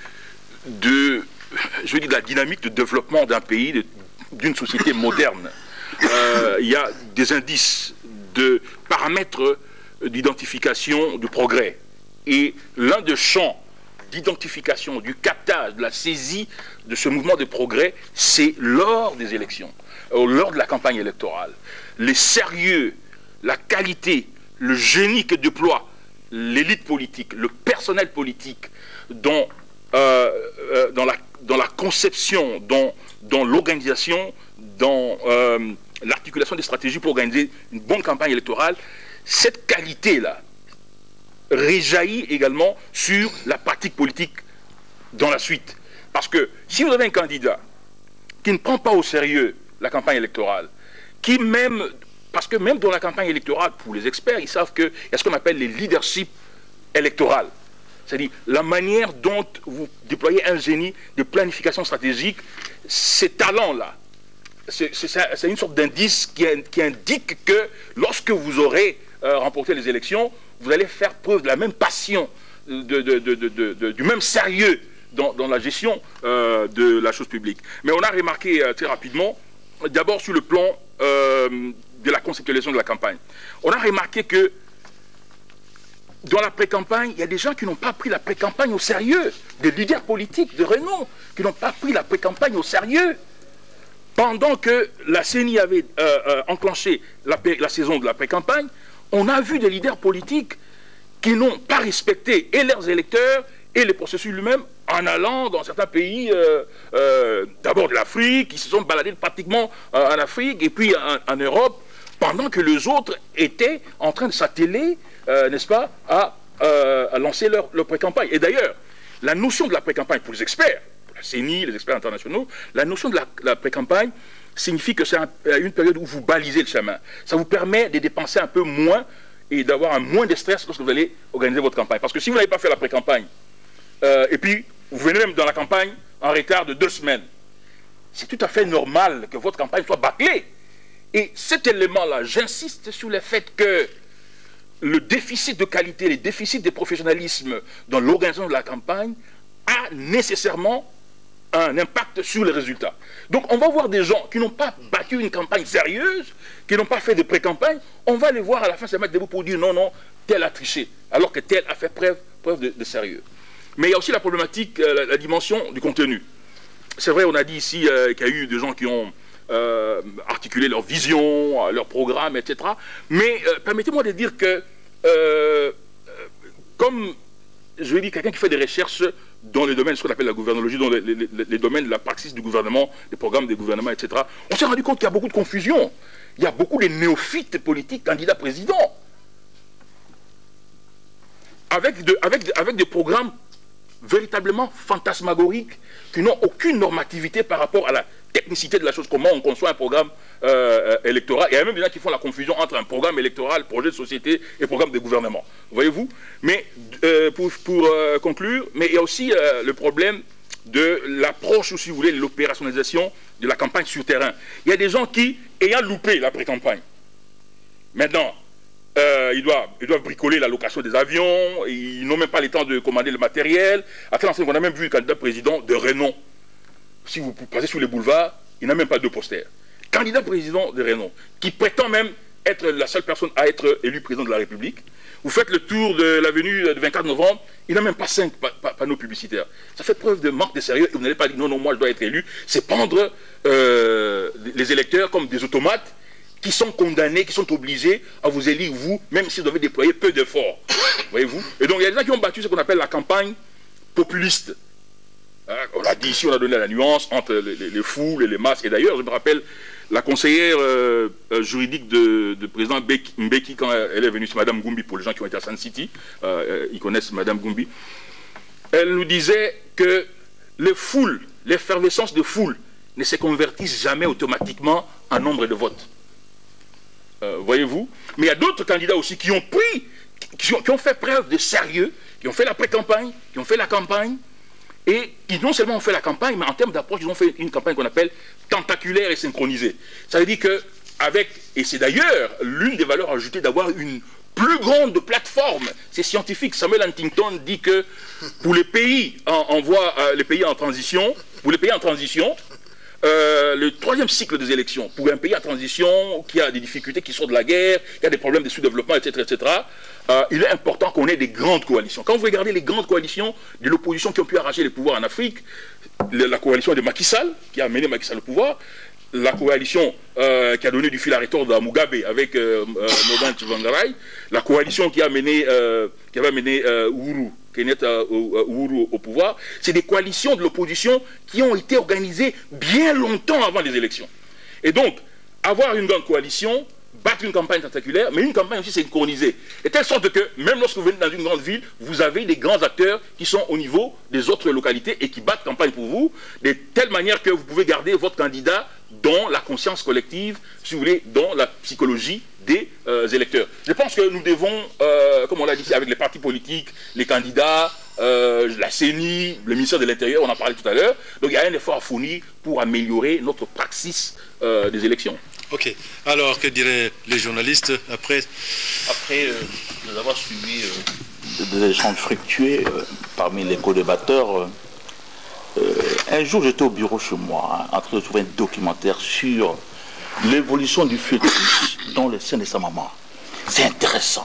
de, je veux dire, de la dynamique de développement d'un pays, d'une société moderne, euh, il y a des indices de paramètres d'identification du progrès. Et l'un des champs d'identification, du captage, de la saisie de ce mouvement de progrès, c'est lors des élections, lors de la campagne électorale. Le sérieux, la qualité, le génie que déploie l'élite politique, le personnel politique, dans, euh, euh, dans, la, dans la conception, dans, dans l'organisation, dans euh, l'articulation des stratégies pour organiser une bonne campagne électorale, cette qualité-là réjaillit également sur la pratique politique dans la suite. Parce que si vous avez un candidat qui ne prend pas au sérieux la campagne électorale, qui même, parce que même dans la campagne électorale, pour les experts, ils savent qu'il y a ce qu'on appelle les leaderships électorales. C'est-à-dire la manière dont vous déployez un génie de planification stratégique, ces talents-là, c'est une sorte d'indice qui, qui indique que lorsque vous aurez Euh, remporter les élections, vous allez faire preuve de la même passion, de, de, de, de, de, de, du même sérieux dans, dans la gestion euh, de la chose publique. Mais on a remarqué euh, très rapidement, d'abord sur le plan euh, de la conceptualisation de la campagne, on a remarqué que dans la pré-campagne, il y a des gens qui n'ont pas pris la pré-campagne au sérieux, des leaders politiques de renom, qui n'ont pas pris la pré-campagne au sérieux. Pendant que la C N I avait euh, euh, enclenché la, la saison de la pré-campagne, on a vu des leaders politiques qui n'ont pas respecté et leurs électeurs et les processus lui-même en allant dans certains pays, euh, euh, d'abord de l'Afrique, qui se sont baladés pratiquement euh, en Afrique et puis en, en Europe, pendant que les autres étaient en train de s'atteler, euh, n'est-ce pas, à, euh, à lancer leur, leur pré-campagne. Et d'ailleurs, la notion de la pré-campagne pour les experts, pour la C N I, les experts internationaux, la notion de la, la pré-campagne signifie que c'est un, une période où vous balisez le chemin. Ça vous permet de dépenser un peu moins et d'avoir un moins de stress lorsque vous allez organiser votre campagne. Parce que si vous n'avez pas fait la pré-campagne, euh, et puis vous venez même dans la campagne en retard de deux semaines, c'est tout à fait normal que votre campagne soit bâclée. Et cet élément-là, j'insiste sur le fait que le déficit de qualité, le déficit de professionnalisme dans l'organisation de la campagne a nécessairement un impact sur les résultats. Donc on va voir des gens qui n'ont pas battu une campagne sérieuse, qui n'ont pas fait de pré-campagne, on va les voir à la fin se mettre debout pour dire non, non, tel a triché, alors que tel a fait preuve, preuve de, de sérieux. Mais il y a aussi la problématique, euh, la, la dimension du contenu. C'est vrai, on a dit ici euh, qu'il y a eu des gens qui ont euh, articulé leur vision, leur programme, et cetera. Mais euh, permettez-moi de dire que, euh, comme je vais dire, quelqu'un qui fait des recherches dans les domaines, ce qu'on appelle la gouvernologie, dans les, les, les domaines de la praxis du gouvernement, des programmes des gouvernements, et cetera, on s'est rendu compte qu'il y a beaucoup de confusion. Il y a beaucoup de néophytes politiques candidats présidents. Avec, de, avec, avec des programmes véritablement fantasmagoriques qui n'ont aucune normativité par rapport à la technicité de la chose, comment on conçoit un programme euh, électoral. Et il y a même des gens qui font la confusion entre un programme électoral, projet de société et programme de gouvernement. Voyez-vous? Mais euh, pour, pour euh, conclure, mais il y a aussi euh, le problème de l'approche, ou si vous voulez, de l'opérationnalisation de la campagne sur terrain. Il y a des gens qui, ayant loupé la pré-campagne, maintenant, Euh, ils, doivent, ils doivent bricoler la location des avions, ils n'ont même pas le temps de commander le matériel. À tel enseigne qu'on a même vu le candidat président de renom. Si vous passez sur les boulevards, il n'a même pas deux posters. Candidat président de renom, qui prétend même être la seule personne à être élu président de la République. Vous faites le tour de l'avenue du vingt-quatre novembre, il n'a même pas cinq pa pa panneaux publicitaires. Ça fait preuve de manque de sérieux et vous n'allez pas dire non, non, moi je dois être élu. C'est prendre euh, les électeurs comme des automates qui sont condamnés, qui sont obligés à vous élire, vous, même si vous devez déployer peu d'efforts. Voyez-vous? Et donc, il y a des gens qui ont battu ce qu'on appelle la campagne populiste. Hein, on l'a dit ici, on a donné la nuance entre les, les, les foules et les masses. Et d'ailleurs, je me rappelle, la conseillère euh, euh, juridique de, de président Mbeki, quand elle est venue, c'est Mme Goumbi, pour les gens qui ont été à Sun City, euh, ils connaissent Mme Goumbi, elle nous disait que les foules, l'effervescence de foule, ne se convertissent jamais automatiquement en nombre de votes. Euh, voyez-vous? Mais il y a d'autres candidats aussi qui ont pris, qui ont, qui ont fait preuve de sérieux, qui ont fait la pré-campagne, qui ont fait la campagne, et qui non seulement ont fait la campagne, mais en termes d'approche, ils ont fait une campagne qu'on appelle tentaculaire et synchronisée. Ça veut dire que, avec, et c'est d'ailleurs l'une des valeurs ajoutées d'avoir une plus grande plateforme, c'est scientifique. Samuel Huntington dit que pour les pays en, en voie, euh, les pays en transition, pour les pays en transition, Euh, le troisième cycle des élections, pour un pays en transition, qui a des difficultés, qui sort de la guerre, qui a des problèmes de sous-développement, et cetera, et cetera, euh, il est important qu'on ait des grandes coalitions. Quand vous regardez les grandes coalitions de l'opposition qui ont pu arracher les pouvoirs en Afrique, le, la coalition de Macky Sall, qui a amené Macky Sall au pouvoir, la coalition euh, qui a donné du fil à retordre à Mugabe avec euh, euh, Morgan Tsvangirai, la coalition qui a mené, euh, qui avait mené euh, Uhuru Kenyatta Uhuru au pouvoir, c'est des coalitions de l'opposition qui ont été organisées bien longtemps avant les élections. Et donc, avoir une grande coalition, battre une campagne tentaculaire, mais une campagne aussi synchronisée. De telle sorte que, même lorsque vous venez dans une grande ville, vous avez des grands acteurs qui sont au niveau des autres localités et qui battent campagne pour vous, de telle manière que vous pouvez garder votre candidat dans la conscience collective, si vous voulez, dans la psychologie des euh, électeurs. Je pense que nous devons, euh, comme on l'a dit, avec les partis politiques, les candidats, euh, la C E N I, le ministère de l'Intérieur, on en parlait tout à l'heure, donc il y a un effort à fournir pour améliorer notre praxis euh, des élections. Ok. Alors, que diraient les journalistes après Après euh, nous avoir suivi euh, des échanges fructueux euh, parmi les co-débatteurs, euh, euh, un jour j'étais au bureau chez moi, hein, en train de trouver un documentaire sur l'évolution du fœtus dans le sein de sa maman. C'est intéressant.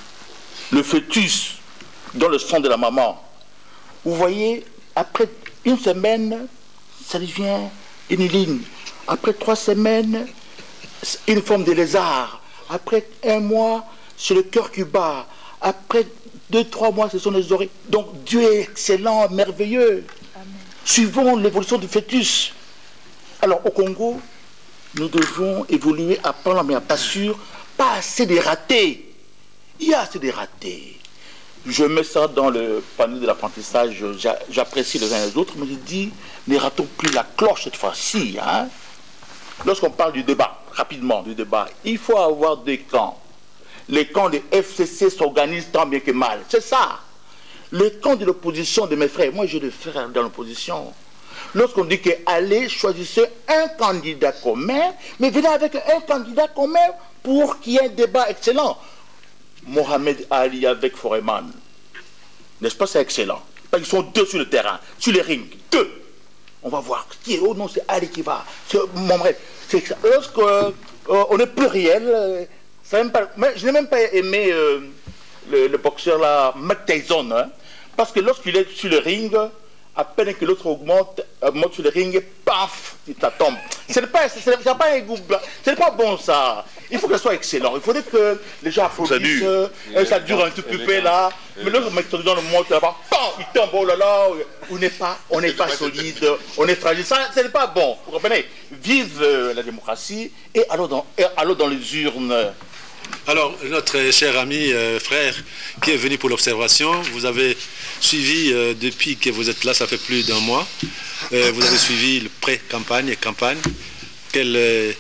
Le fœtus dans le sein de la maman. Vous voyez, après une semaine, ça devient une ligne. Après trois semaines, une forme de lézard. Après un mois, c'est le cœur qui bat. Après deux, trois mois, ce sont les oreilles. Donc Dieu est excellent, merveilleux. Amen. Suivons l'évolution du fœtus. Alors au Congo, nous devons évoluer à pas mais à pas sûr, pas assez de ratés. Il y a assez de ratés. Je mets ça dans le panier de l'apprentissage, j'apprécie les uns et les autres, mais je dis, ne ratons plus la cloche cette fois-ci. Hein? Lorsqu'on parle du débat, rapidement du débat, il faut avoir des camps. Les camps des F C C s'organisent tant bien que mal. C'est ça. Le camp de l'opposition de mes frères, moi j'ai des frères dans l'opposition. Lorsqu'on dit que allez, choisissez un candidat commun, mais venez avec un candidat commun pour qu'il y ait un débat excellent. Mohamed Ali avec Foreman. N'est-ce pas, c'est excellent. Parce qu'ils sont deux sur le terrain, sur les rings. Deux. on va voir. Oh non, c'est Ali qui va. Mon rêve. Lorsque euh, on est pluriel, euh, ça même pas, mais je n'ai même pas aimé euh, le, le boxeur là, Mike Tyson, hein, parce que lorsqu'il est sur le ring, à peine que l'autre augmente, euh, monte sur le ring, paf, ça tombe. Ce n'est pas, pas un goût, ce n'est pas bon ça. Il faut que ce soit excellent. Il faudrait que les gens applaudissent, ça dure, euh, ça dure un tout petit peu là. Mais l'autre Mike Tyson monte là-bas, il tombe, oh là là, on n'est pas, on n'est pas solide, on est fragile. Ça, ce n'est pas bon. Vous comprenez? Vive euh, la démocratie et allons dans, et allons dans les urnes. Alors, notre cher ami, euh, frère, qui est venu pour l'observation, vous avez suivi, euh, depuis que vous êtes là, ça fait plus d'un mois, euh, vous avez suivi le pré-campagne et campagne. Quel est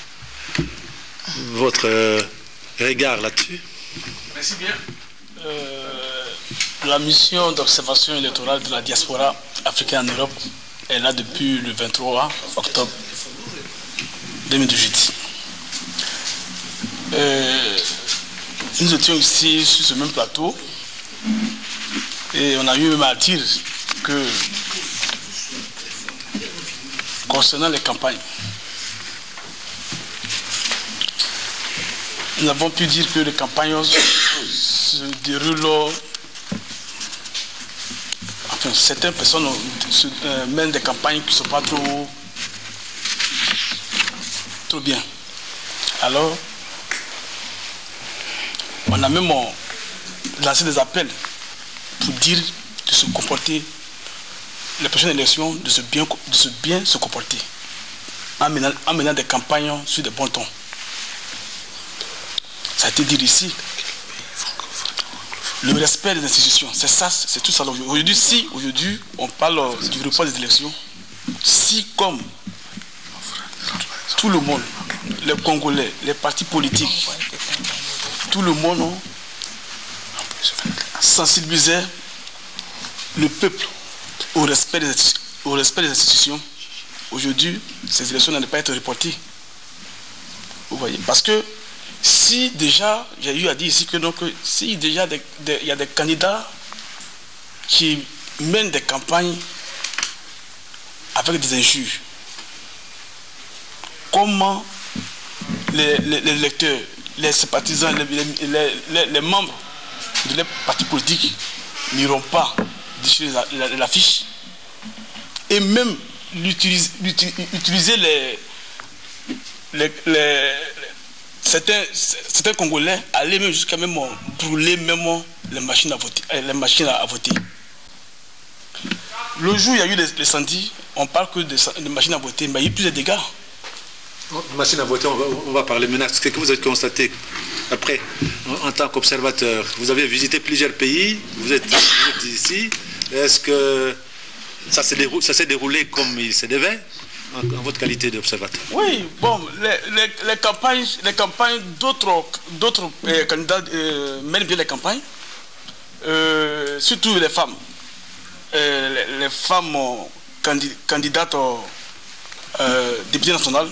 votre euh, regard là-dessus? Merci bien. Euh, la mission d'observation électorale de la diaspora africaine en Europe est là depuis le vingt-trois octobre deux mille dix-huit. Euh, nous étions ici sur ce même plateau et on a eu même à dire que concernant les campagnes, nous avons pu dire que les campagnes se déroulent, enfin certaines personnes se, euh, mènent des campagnes qui ne sont pas trop, trop bien. Alors, on a même lancé des appels pour dire de se comporter, les prochaines élections, de se bien, de se, bien se comporter, en menant, en menant des campagnes sur des bons tons. Ça a été dit ici. Le respect des institutions, c'est ça, c'est tout ça. Aujourd'hui, si aujourd'hui on parle du report des élections, si comme tout le monde, les Congolais, les partis politiques, tout le monde sensibilisait le peuple au respect des, au respect des institutions. Aujourd'hui, ces élections n'allaient pas être reportées. Vous voyez, parce que si déjà, j'ai eu à dire ici que donc, si déjà il y a des candidats qui mènent des campagnes avec des injures, comment les, les, les électeurs, les sympathisants, les, les, les, les membres de les partis politiques n'iront pas déchirer l'affiche et même l'utiliser, utiliser les, les, les certains, certains Congolais allaient même jusqu'à même brûler même les machines à voter. Les machines à voter. Le jour où il y a eu les, les incendies, on parle que des, des machines à voter, mais il y a eu plus de dégâts. Machine à voter, on va, on va parler maintenant. Ce que vous avez constaté après, en, en tant qu'observateur, vous avez visité plusieurs pays, vous êtes, vous êtes ici. Est-ce que ça s'est déroulé, ça s'est déroulé comme il se devait en, en votre qualité d'observateur? Oui, bon, les, les, les campagnes, les campagnes d'autres, d'autres euh, candidats euh, mènent bien les campagnes, euh, surtout les femmes. Euh, les, les femmes candid, candidates euh, députées nationales.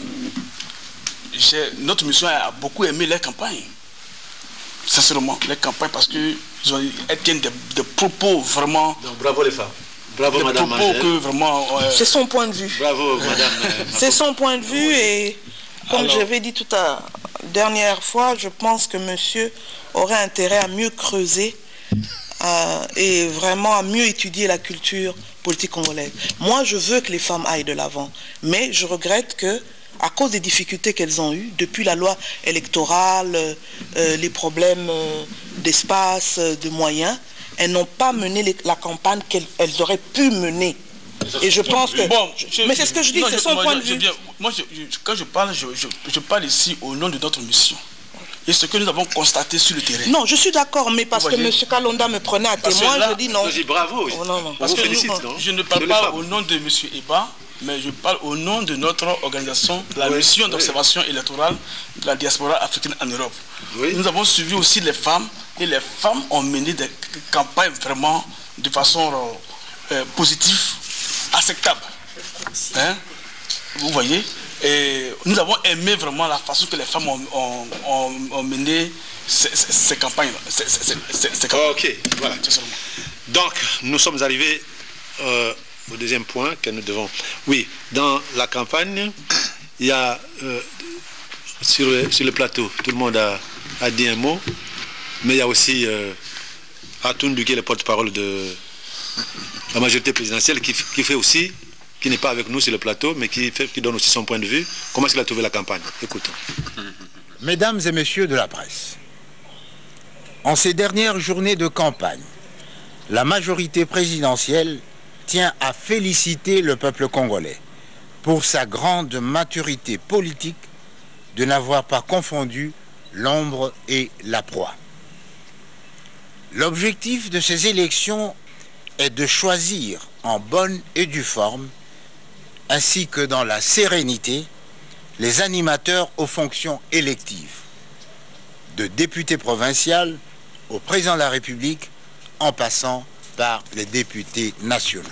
Notre mission a beaucoup aimé les campagnes, sincèrement, les campagnes, parce qu'elles tiennent des, des propos vraiment. Donc, bravo les femmes. Bravo des madame. Propos que vraiment. Euh... C'est son point de vue. Bravo madame. C'est son point de vue et comme Alors... j'avais dit tout à la dernière fois, je pense que monsieur aurait intérêt à mieux creuser euh, et vraiment à mieux étudier la culture politique congolaise. Moi, je veux que les femmes aillent de l'avant, mais je regrette que à cause des difficultés qu'elles ont eues, depuis la loi électorale, euh, les problèmes euh, d'espace, euh, de moyens, elles n'ont pas mené les, la campagne qu'elles auraient pu mener. Et je pense que... Bon, je, mais c'est ce que je dis, c'est son moi, point je, de vue. Je, moi, je, je, quand je parle, je, je, je parle ici au nom de notre mission. Et ce que nous avons constaté sur le terrain. Non, je suis d'accord, mais parce que M. Kalonda me prenait à témoin, là, je dis non. Je dis bravo. Oh, non, non. Parce que félicite, nous, non je ne parle pas au nom de M. Eba, mais je parle au nom de notre organisation, la oui, mission d'observation oui. électorale de la diaspora africaine en Europe. Oui. Nous avons suivi aussi les femmes, et les femmes ont mené des campagnes vraiment de façon euh, positive, acceptable. Hein? Vous voyez? Et nous avons aimé vraiment la façon que les femmes ont, ont, ont, ont mené ces, ces, ces campagnes. Ces, ces, ces, ces campagnes. Ok, voilà. Donc, nous sommes arrivés euh, au deuxième point que nous devons... Oui, dans la campagne, il y a, euh, sur, le, sur le plateau, tout le monde a, a dit un mot, mais il y a aussi euh, Atundu, qui est le porte-parole de la majorité présidentielle, qui, qui fait aussi, qui n'est pas avec nous sur le plateau, mais qui, fait, qui donne aussi son point de vue. Comment est-ce qu'il a trouvé la campagne? Écoutons. Mesdames et messieurs de la presse, en ces dernières journées de campagne, la majorité présidentielle tient à féliciter le peuple congolais pour sa grande maturité politique de n'avoir pas confondu l'ombre et la proie. L'objectif de ces élections est de choisir en bonne et due forme, ainsi que dans la sérénité, les animateurs aux fonctions électives, de député provincial au président de la République, en passant par les députés nationaux.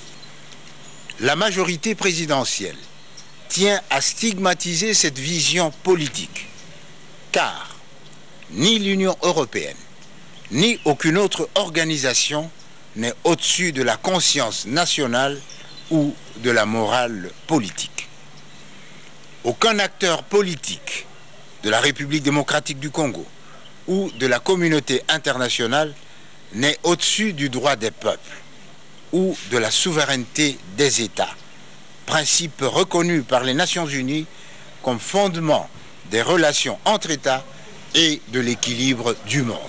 La majorité présidentielle tient à stigmatiser cette vision politique, car ni l'Union européenne, ni aucune autre organisation n'est au-dessus de la conscience nationale ou de la morale politique. Aucun acteur politique de la République démocratique du Congo ou de la communauté internationale n'est au-dessus du droit des peuples ou de la souveraineté des États, principe reconnu par les Nations Unies comme fondement des relations entre États et de l'équilibre du monde.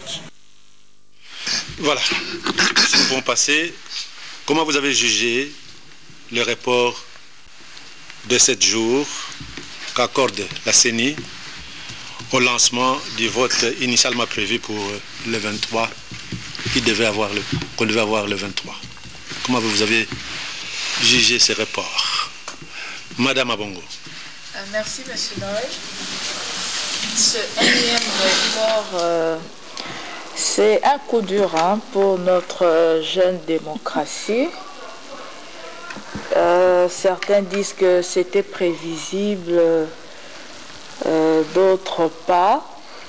Voilà, nous pouvons passer. Comment vous avez jugé le report de sept jours qu'accorde la C E N I au lancement du vote initialement prévu pour le vingt-trois, qui devait avoir le, qu'on devait avoir le vingt-trois. Comment vous avez jugé ces reports? Madame Abongo. Euh, merci, Monsieur Noël. Ce énième report, euh, c'est un coup dur hein, pour notre euh, jeune démocratie. Euh, certains disent que c'était prévisible, euh, d'autres pas.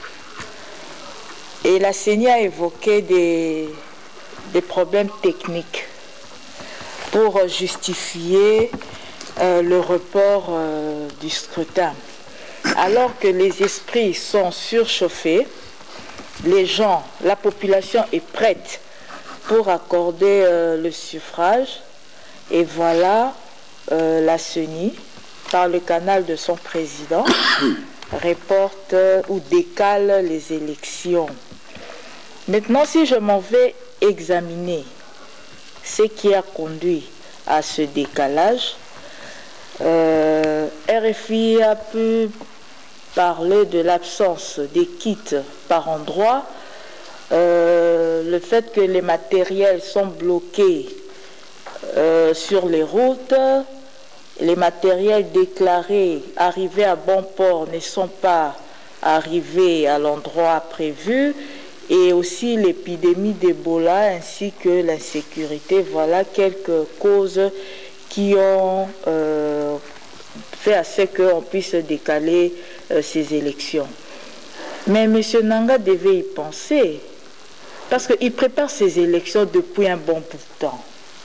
Et la C E N I a évoqué des, des problèmes techniques pour justifier euh, le report euh, du scrutin. Alors que les esprits sont surchauffés, les gens, la population est prête pour accorder euh, le suffrage. Et voilà, euh, la C E N I, par le canal de son président, reporte euh, ou décale les élections. Maintenant, si je m'en vais examiner ce qui a conduit à ce décalage, euh, R F I a pu parler de l'absence des kits par endroit, euh, le fait que les matériels sont bloqués euh, sur les routes, les matériels déclarés arrivés à bon port ne sont pas arrivés à l'endroit prévu, et aussi l'épidémie d'Ebola ainsi que l'insécurité. Voilà quelques causes qui ont euh, fait à ce qu'on puisse décaler euh, ces élections. Mais M. Nanga devait y penser, parce qu'il prépare ces élections depuis un bon bout de temps.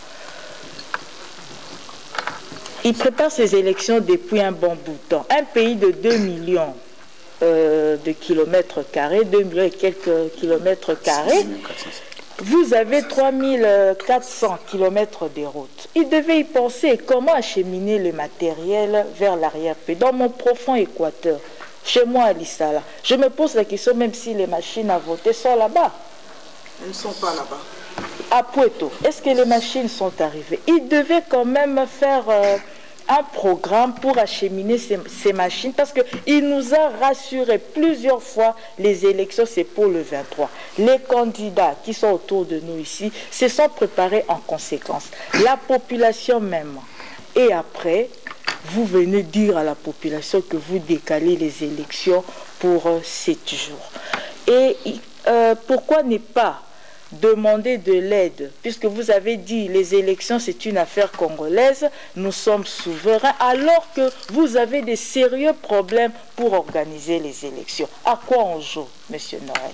Il prépare ces élections depuis un bon bout de temps. Un pays de deux millions Euh, de kilomètres carrés, deux millions et quelques kilomètres carrés, vous avez trois mille quatre cents kilomètres de route. Il devait y penser comment acheminer le matériel vers l'arrière-pays. Dans mon profond Équateur, chez moi à Lissala, je me pose la question, même si les machines à voter sont là-bas. Elles ne sont pas là-bas. À Puerto, est-ce que les machines sont arrivées? Il devait quand même faire euh, un programme pour acheminer ces, ces machines, parce qu'il nous a rassuré plusieurs fois, les élections c'est pour le vingt-trois. Les candidats qui sont autour de nous ici se sont préparés en conséquence. La population même. Et après, vous venez dire à la population que vous décalez les élections pour euh, sept jours. Et euh, pourquoi ne pas demander de l'aide, puisque vous avez dit les élections c'est une affaire congolaise, nous sommes souverains, alors que vous avez des sérieux problèmes pour organiser les élections. À quoi on joue, Monsieur Noël?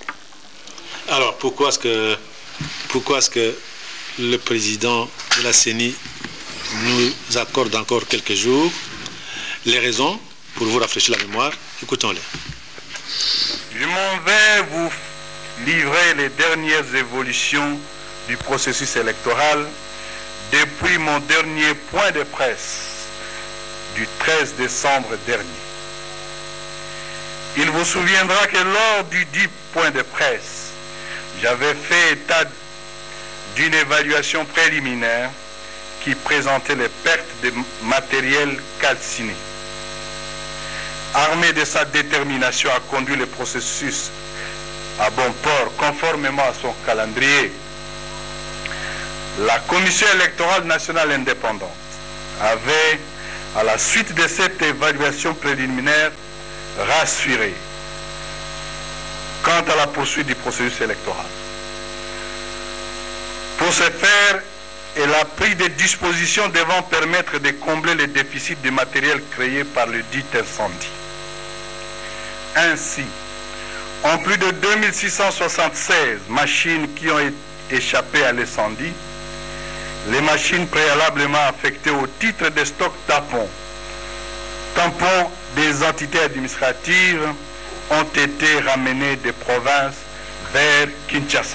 Alors pourquoi est-ce que pourquoi est-ce que le président de la C E N I nous accorde encore quelques jours. Les raisons, pour vous rafraîchir la mémoire, écoutons-les. Je m'en vais vous livrer les dernières évolutions du processus électoral depuis mon dernier point de presse du treize décembre dernier. Il vous souviendra que lors du dit point de presse, j'avais fait état d'une évaluation préliminaire qui présentait les pertes de matériel calciné. Armé de sa détermination à conduire le processus à bon port conformément à son calendrier, la Commission électorale nationale indépendante avait, à la suite de cette évaluation préliminaire, rassuré quant à la poursuite du processus électoral. Pour ce faire, elle a pris des dispositions devant permettre de combler les déficits de matériel créés par le dit incendie. Ainsi, en plus de deux mille six cent soixante-seize machines qui ont échappé à l'incendie, les machines préalablement affectées au titre des stocks tampons, tampons des entités administratives, ont été ramenées des provinces vers Kinshasa.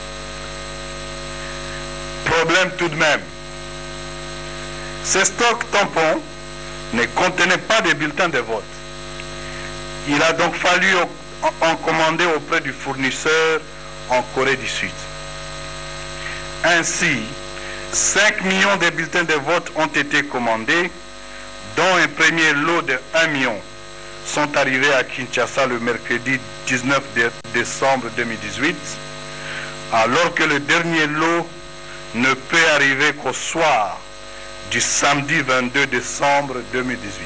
Problème tout de même. Ces stocks tampons ne contenaient pas de bulletins de vote. Il a donc fallu en commander auprès du fournisseur en Corée du Sud. Ainsi, cinq millions de bulletins de vote ont été commandés, dont un premier lot de un million sont arrivés à Kinshasa le mercredi dix-neuf décembre deux mille dix-huit, alors que le dernier lot ne peut arriver qu'au soir du samedi vingt-deux décembre deux mille dix-huit.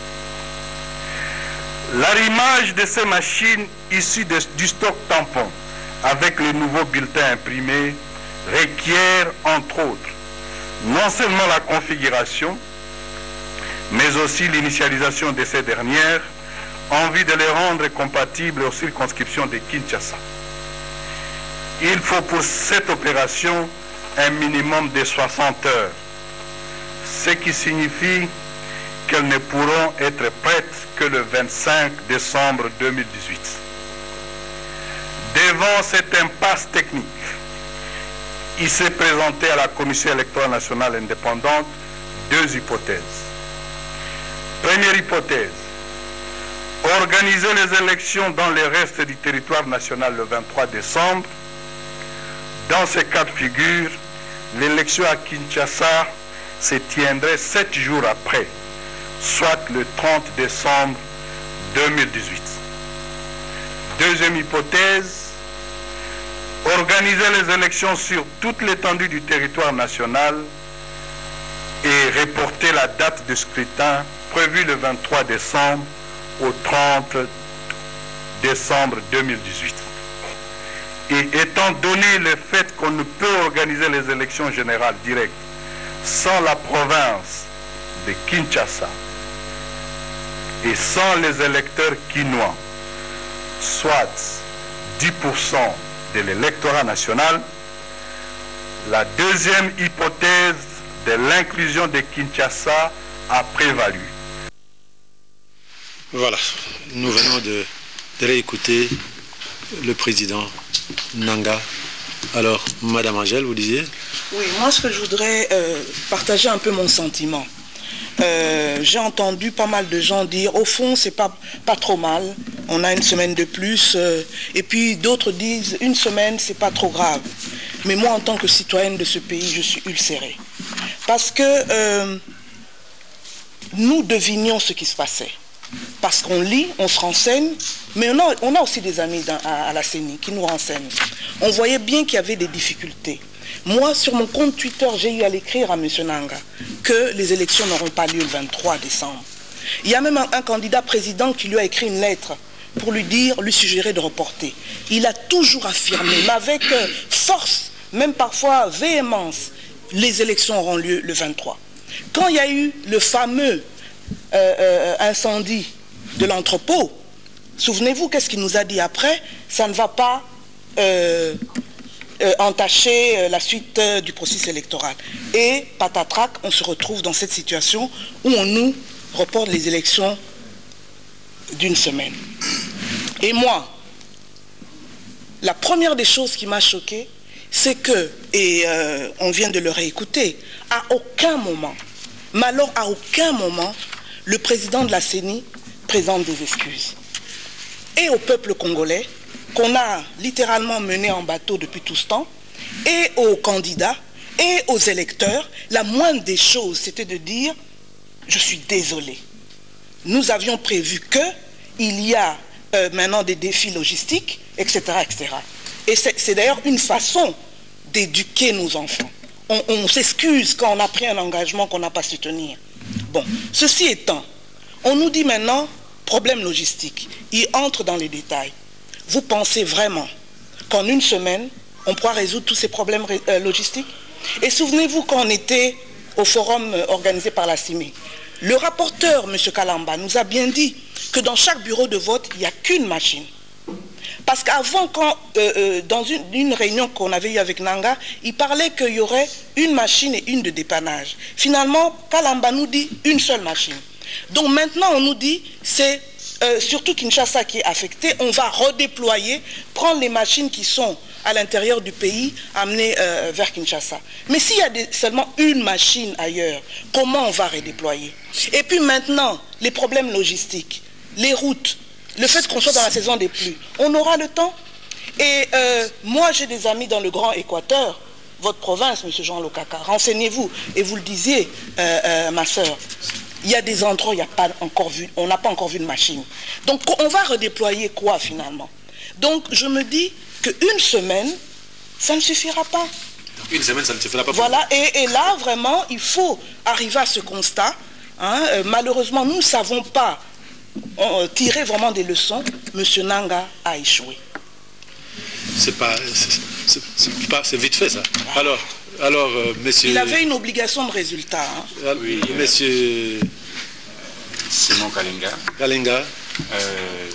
L'arrimage de ces machines issues de, du stock tampon avec les nouveaux bulletins imprimés requiert, entre autres, non seulement la configuration, mais aussi l'initialisation de ces dernières en vue de les rendre compatibles aux circonscriptions de Kinshasa. Il faut pour cette opération un minimum de soixante heures, ce qui signifie qu'elles ne pourront être prêtes que le vingt-cinq décembre deux mille dix-huit. Devant cette impasse technique, il s'est présenté à la Commission électorale nationale indépendante deux hypothèses. Première hypothèse, organiser les élections dans le reste du territoire national le vingt-trois décembre. Dans ce cas de figure, l'élection à Kinshasa se tiendrait sept jours après, soit le trente décembre deux mille dix-huit. Deuxième hypothèse, organiser les élections sur toute l'étendue du territoire national et reporter la date de scrutin prévue le vingt-trois décembre au trente décembre deux mille dix-huit. Et étant donné le fait qu'on ne peut organiser les élections générales directes sans la province de Kinshasa et sans les électeurs quinois, soit dix pour cent de l'électorat national, la deuxième hypothèse de l'inclusion de Kinshasa a prévalu. Voilà, nous venons de, de réécouter le président Nanga. Alors, Madame Angèle, vous disiez? Oui, moi ce que je voudrais euh, partager un peu mon sentiment. Euh, j'ai entendu pas mal de gens dire, au fond, c'est pas, pas trop mal, on a une semaine de plus, euh, et puis d'autres disent, une semaine, c'est pas trop grave. Mais moi, en tant que citoyenne de ce pays, je suis ulcérée. Parce que euh, nous devinions ce qui se passait. Parce qu'on lit, on se renseigne, mais on a, on a aussi des amis dans, à, à la C E N I qui nous renseignent. On voyait bien qu'il y avait des difficultés. Moi, sur mon compte Twitter, j'ai eu à l'écrire à M. Nanga que les élections n'auront pas lieu le vingt-trois décembre. Il y a même un, un candidat président qui lui a écrit une lettre pour lui dire, lui suggérer de reporter. Il a toujours affirmé, mais avec euh, force, même parfois véhémence, les élections auront lieu le vingt-trois. Quand il y a eu le fameux euh, euh, incendie de l'entrepôt, souvenez-vous, qu'est-ce qu'il nous a dit après? Ça ne va pas... Euh, euh, entacher euh, la suite euh, du processus électoral. Et patatrac, on se retrouve dans cette situation où on nous reporte les élections d'une semaine. Et moi, la première des choses qui m'a choquée, c'est que, et euh, on vient de le réécouter, à aucun moment, mais alors à aucun moment, le président de la C E N I présente des excuses. Et au peuple congolais, qu'on a littéralement mené en bateau depuis tout ce temps, et aux candidats, et aux électeurs, la moindre des choses, c'était de dire « je suis désolé ». Nous avions prévu qu'il y a euh, maintenant des défis logistiques, et cetera et cetera. Et c'est d'ailleurs une façon d'éduquer nos enfants. On, on s'excuse quand on a pris un engagement qu'on n'a pas su tenir. Bon, ceci étant, on nous dit maintenant, problème logistique. Il entre dans les détails. Vous pensez vraiment qu'en une semaine, on pourra résoudre tous ces problèmes euh, logistiques? Et souvenez-vous quand on était au forum euh, organisé par la C I M I, le rapporteur, M. Kalamba, nous a bien dit que dans chaque bureau de vote, il n'y a qu'une machine. Parce qu'avant, quand, euh, euh, dans une, une réunion qu'on avait eue avec Nanga, il parlait qu'il y aurait une machine et une de dépannage. Finalement, Kalamba nous dit une seule machine. Donc maintenant, on nous dit, c'est euh, surtout Kinshasa qui est affecté, on va redéployer, prendre les machines qui sont à l'intérieur du pays, amener euh, vers Kinshasa. Mais s'il y a des, seulement une machine ailleurs, comment on va redéployer? Et puis maintenant, les problèmes logistiques, les routes, le fait qu'on soit dans la saison des pluies, on aura le temps. Et euh, moi, j'ai des amis dans le Grand Équateur, votre province, M. Jean Lokaka, renseignez-vous, et vous le disiez, euh, euh, ma soeur, il y a des endroits où il y a pas encore vu, on n'a pas encore vu de machine. Donc on va redéployer quoi finalement? Donc je me dis qu'une semaine, ça ne suffira pas. Une semaine, ça ne suffira pas. Voilà, et, et là, vraiment, il faut arriver à ce constat. Hein, euh, malheureusement, nous ne savons pas euh, tirer vraiment des leçons. Monsieur Nanga a échoué. C'est pas, c'est pas, c'est vite fait ça. Alors, alors, euh, monsieur. Il avait une obligation de résultat. Hein. Oui, euh, monsieur. Simon Kalinga. Kalinga. Euh,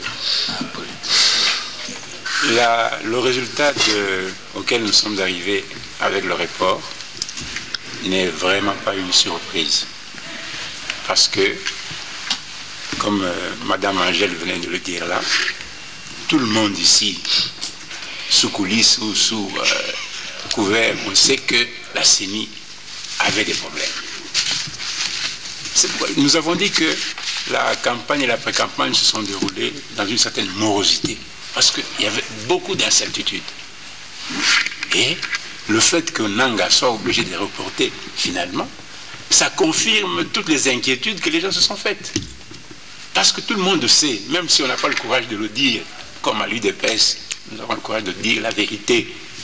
la, le résultat de, auquel nous sommes arrivés avec le report n'est vraiment pas une surprise. Parce que, comme euh, Madame Angèle venait de le dire là, tout le monde ici, sous coulisses ou sous euh, couvert, on sait que la C E N I avait des problèmes. Nous avons dit que la campagne et la pré-campagne se sont déroulées dans une certaine morosité, parce qu'il y avait beaucoup d'incertitudes. Et le fait que Nanga soit obligé de reporter finalement, ça confirme toutes les inquiétudes que les gens se sont faites. Parce que tout le monde sait, même si on n'a pas le courage de le dire, comme à l'U D P S, nous avons le courage de dire la vérité.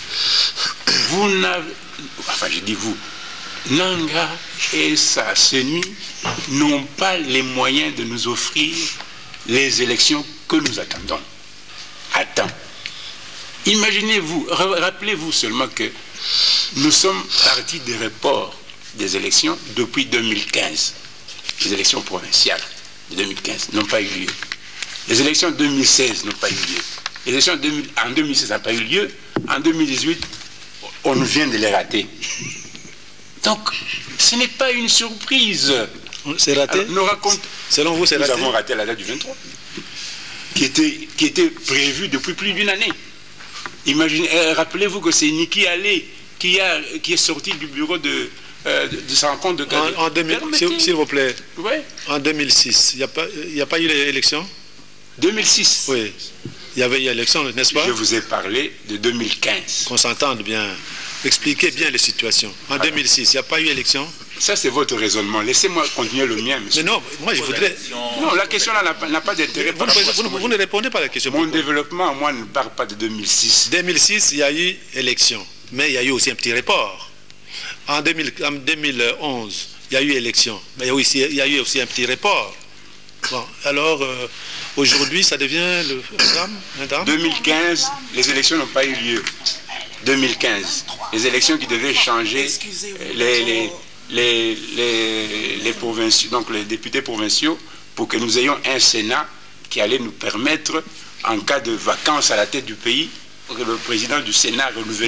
Vous n'avez, enfin je dis vous, Nanga et sa C E N I n'ont pas les moyens de nous offrir les élections que nous attendons. Attends. Imaginez-vous, rappelez-vous seulement que nous sommes partis des reports des élections depuis deux mille quinze. Les élections provinciales de deux mille quinze n'ont pas eu lieu. Les élections de deux mille seize n'ont pas eu lieu. Les élections en deux mille seize n'ont pas eu lieu. En deux mille dix-huit, on vient de les rater. Donc, ce n'est pas une surprise. C'est raté. Alors, nous raconte... Selon vous, c'est raté. Nous avons raté la date du vingt-trois, qui était, qui était prévue depuis plus d'une année. Imaginez, euh, rappelez-vous que c'est Niki Allé qui, a, qui est sorti du bureau de, euh, de, de sa rencontre de cadre. En, en deux mille, s'il vous plaît, ouais. En deux mille six, il n'y a, a pas eu l'élection? deux mille six. Oui. Il y avait eu l'élection, n'est-ce pas? Je vous ai parlé de deux mille quinze. Qu'on s'entende bien. Expliquez bien les situations. En deux mille six, il n'y a pas eu élection? Ça, c'est votre raisonnement. Laissez-moi continuer le mien, monsieur. Mais non, moi, je voudrais... Non, la question là n'a pas d'intérêt. Vous, vous, vous, vous ne répondez pas à la question. Mon développement, moi, ne parle pas de deux mille six. deux mille six, il y a eu élection. Mais il y a eu aussi un petit report. En, deux mille, en deux mille onze, il y a eu élection. Mais il y a, aussi, il y a eu aussi un petit report. Bon, alors, euh, aujourd'hui, ça devient le drame, un drame. deux mille quinze, les élections n'ont pas eu lieu. deux mille quinze, les élections qui devaient changer les, les, les, les, les provinciaux, donc les députés provinciaux, pour que nous ayons un Sénat qui allait nous permettre, en cas de vacances à la tête du pays, que le président du Sénat renouvelé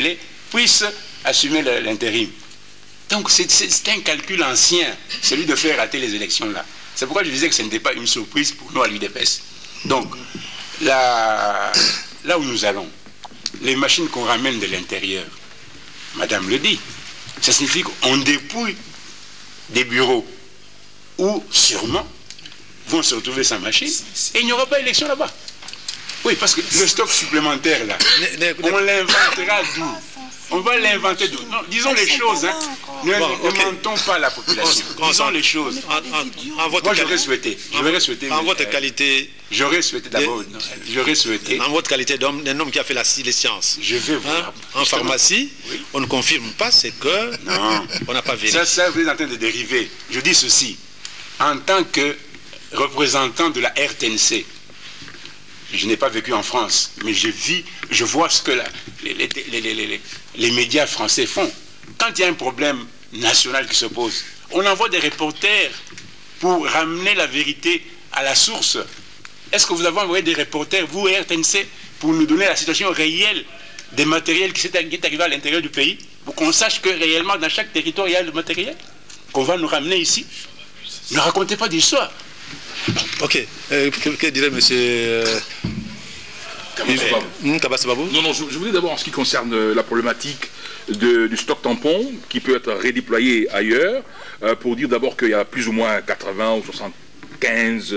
puisse assumer l'intérim. Donc c'est un calcul ancien, celui de faire rater les élections là. C'est pourquoi je disais que ce n'était pas une surprise pour nous à l'U D P S. Donc, là, là où nous allons, les machines qu'on ramène de l'intérieur, Madame le dit, ça signifie qu'on dépouille des bureaux où sûrement vont se retrouver sans machine et il n'y aura pas d'élection là-bas. Oui, parce que le stock supplémentaire là, on l'inventera d'où? On va l'inventer d'où? Disons les choses, hein. Ne, bon, ne okay. mentons pas la population. On, disons les choses. En, en, en votre Moi, j'aurais souhaité. J'aurais souhaité. En mais, votre euh, qualité. J'aurais souhaité d'abord. J'aurais souhaité. En votre qualité d'homme, d'un homme qui a fait la, les sciences. Je vais vous. Hein? En pharmacie, oui. On ne confirme pas, c'est que. Non. On n'a pas vérifié. Ça, ça, vous êtes en train de dériver. Je dis ceci. En tant que représentant de la R T N C, je n'ai pas vécu en France, mais je vis, je vois ce que la, les, les, les, les, les, les médias français font. Quand il y a un problème national qui se pose, on envoie des reporters pour ramener la vérité à la source. Est-ce que vous avez envoyé des reporters, vous, R T N C, pour nous donner la situation réelle des matériels qui, qui est arrivé à l'intérieur du pays, pour qu'on sache que réellement dans chaque territoire il y a le matériel qu'on va nous ramener ici? Ne racontez pas d'histoire. Ok. Euh, que, que dirait monsieur euh, Kabassa Babou? Non, non, je, je voulais d'abord en ce qui concerne la problématique de, du stock tampon qui peut être redéployé ailleurs, euh, pour dire d'abord qu'il y a plus ou moins quatre-vingts ou soixante-quinze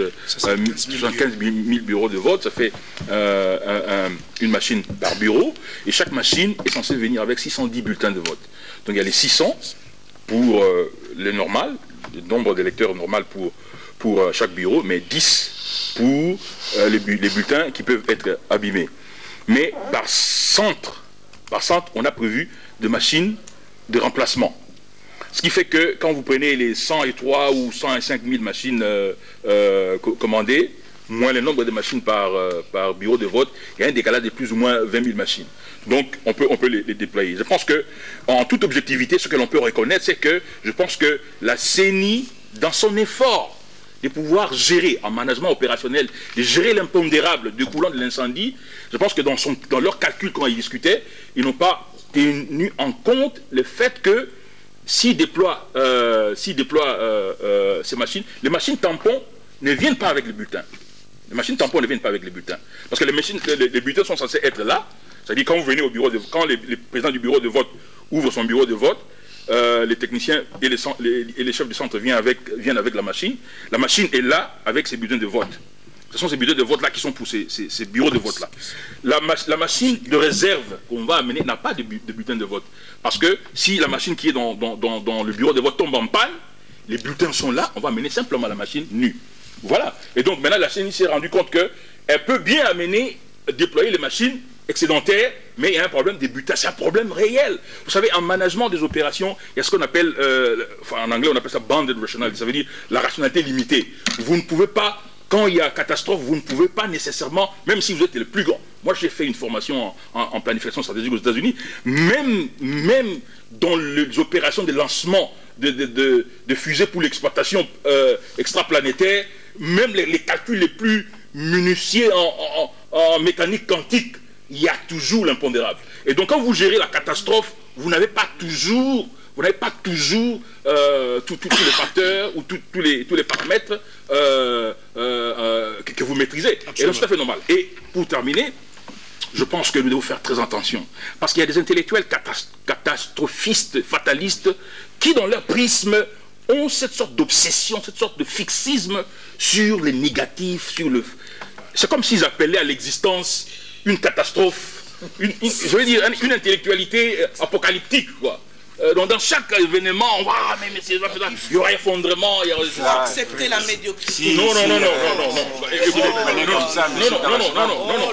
mille bureaux de vote, ça fait euh, un, un, une machine par bureau, et chaque machine est censée venir avec six cent dix bulletins de vote. Donc il y a les six cents pour euh, le normal, le nombre d'électeurs normal pour pour euh, chaque bureau, mais dix pour euh, les, bu les bulletins qui peuvent être abîmés. Mais par centre, par centre, on a prévu de machines de remplacement. Ce qui fait que quand vous prenez les cent trois ou cent cinq mille machines euh, euh, commandées, moins le nombre de machines par, euh, par bureau de vote, il y a un décalage de plus ou moins vingt mille machines. Donc on peut, on peut les, les déployer. Je pense que, en toute objectivité, ce que l'on peut reconnaître, c'est que je pense que la C E N I, dans son effort de pouvoir gérer en management opérationnel, de gérer l'impondérable découlant de l'incendie, je pense que dans, son, dans leur calcul quand ils discutaient, ils n'ont pas tenu en compte le fait que s'ils déploient, euh, s'ils déploient euh, euh, ces machines, les machines tampons ne viennent pas avec les bulletins. Les machines tampons ne viennent pas avec les bulletins. Parce que les, machines, les, les bulletins sont censés être là, c'est-à-dire quand vous venez au bureau de quand les, les présidents du bureau de vote ouvrent son bureau de vote, Euh, les techniciens et les, les, et les chefs de centre viennent avec, viennent avec la machine. La machine est là avec ses bulletins de vote. Ce sont ces bulletins de vote-là qui sont pour ces, ces, ces bureaux de vote-là. La, la machine de réserve qu'on va amener n'a pas de, de bulletins de vote. Parce que si la machine qui est dans, dans, dans, dans le bureau de vote tombe en panne, les bulletins sont là, on va amener simplement la machine nue. Voilà. Et donc maintenant la C E N I s'est rendu compte qu'elle peut bien amener, déployer les machines excédentaire, mais il y a un problème des bulletins, c'est un problème réel. Vous savez, en management des opérations, il y a ce qu'on appelle, euh, enfin en anglais on appelle ça bounded rationality, ça veut dire la rationalité limitée. Vous ne pouvez pas, quand il y a catastrophe, vous ne pouvez pas nécessairement, même si vous êtes le plus grand. Moi j'ai fait une formation en, en, en planification stratégique aux États-Unis, même, même dans les opérations de lancement de, de, de, de fusées pour l'exploitation euh, extraplanétaire, même les, les calculs les plus minutieux en, en, en mécanique quantique, il y a toujours l'impondérable. Et donc quand vous gérez la catastrophe, vous n'avez pas toujours, vous n'avez pas toujours euh, tous les facteurs ou tous les, tous les paramètres euh, euh, que, que vous maîtrisez. Absolument. Et donc c'est tout à fait normal. Et pour terminer, je pense que nous devons faire très attention. Parce qu'il y a des intellectuels catastrophistes, fatalistes, qui dans leur prisme ont cette sorte d'obsession, cette sorte de fixisme sur les négatifs, sur le... C'est comme s'ils appelaient à l'existence une catastrophe, une, une, je veux dire, une, une intellectualité apocalyptique, quoi. Euh, donc dans chaque événement, on va, ah, mais, mais c'est, il y aura effondrement, il y aura... Il faut accepter la médiocrité. Non, non, non, non, non, non, non. Écoutez, non, non, non, non, non,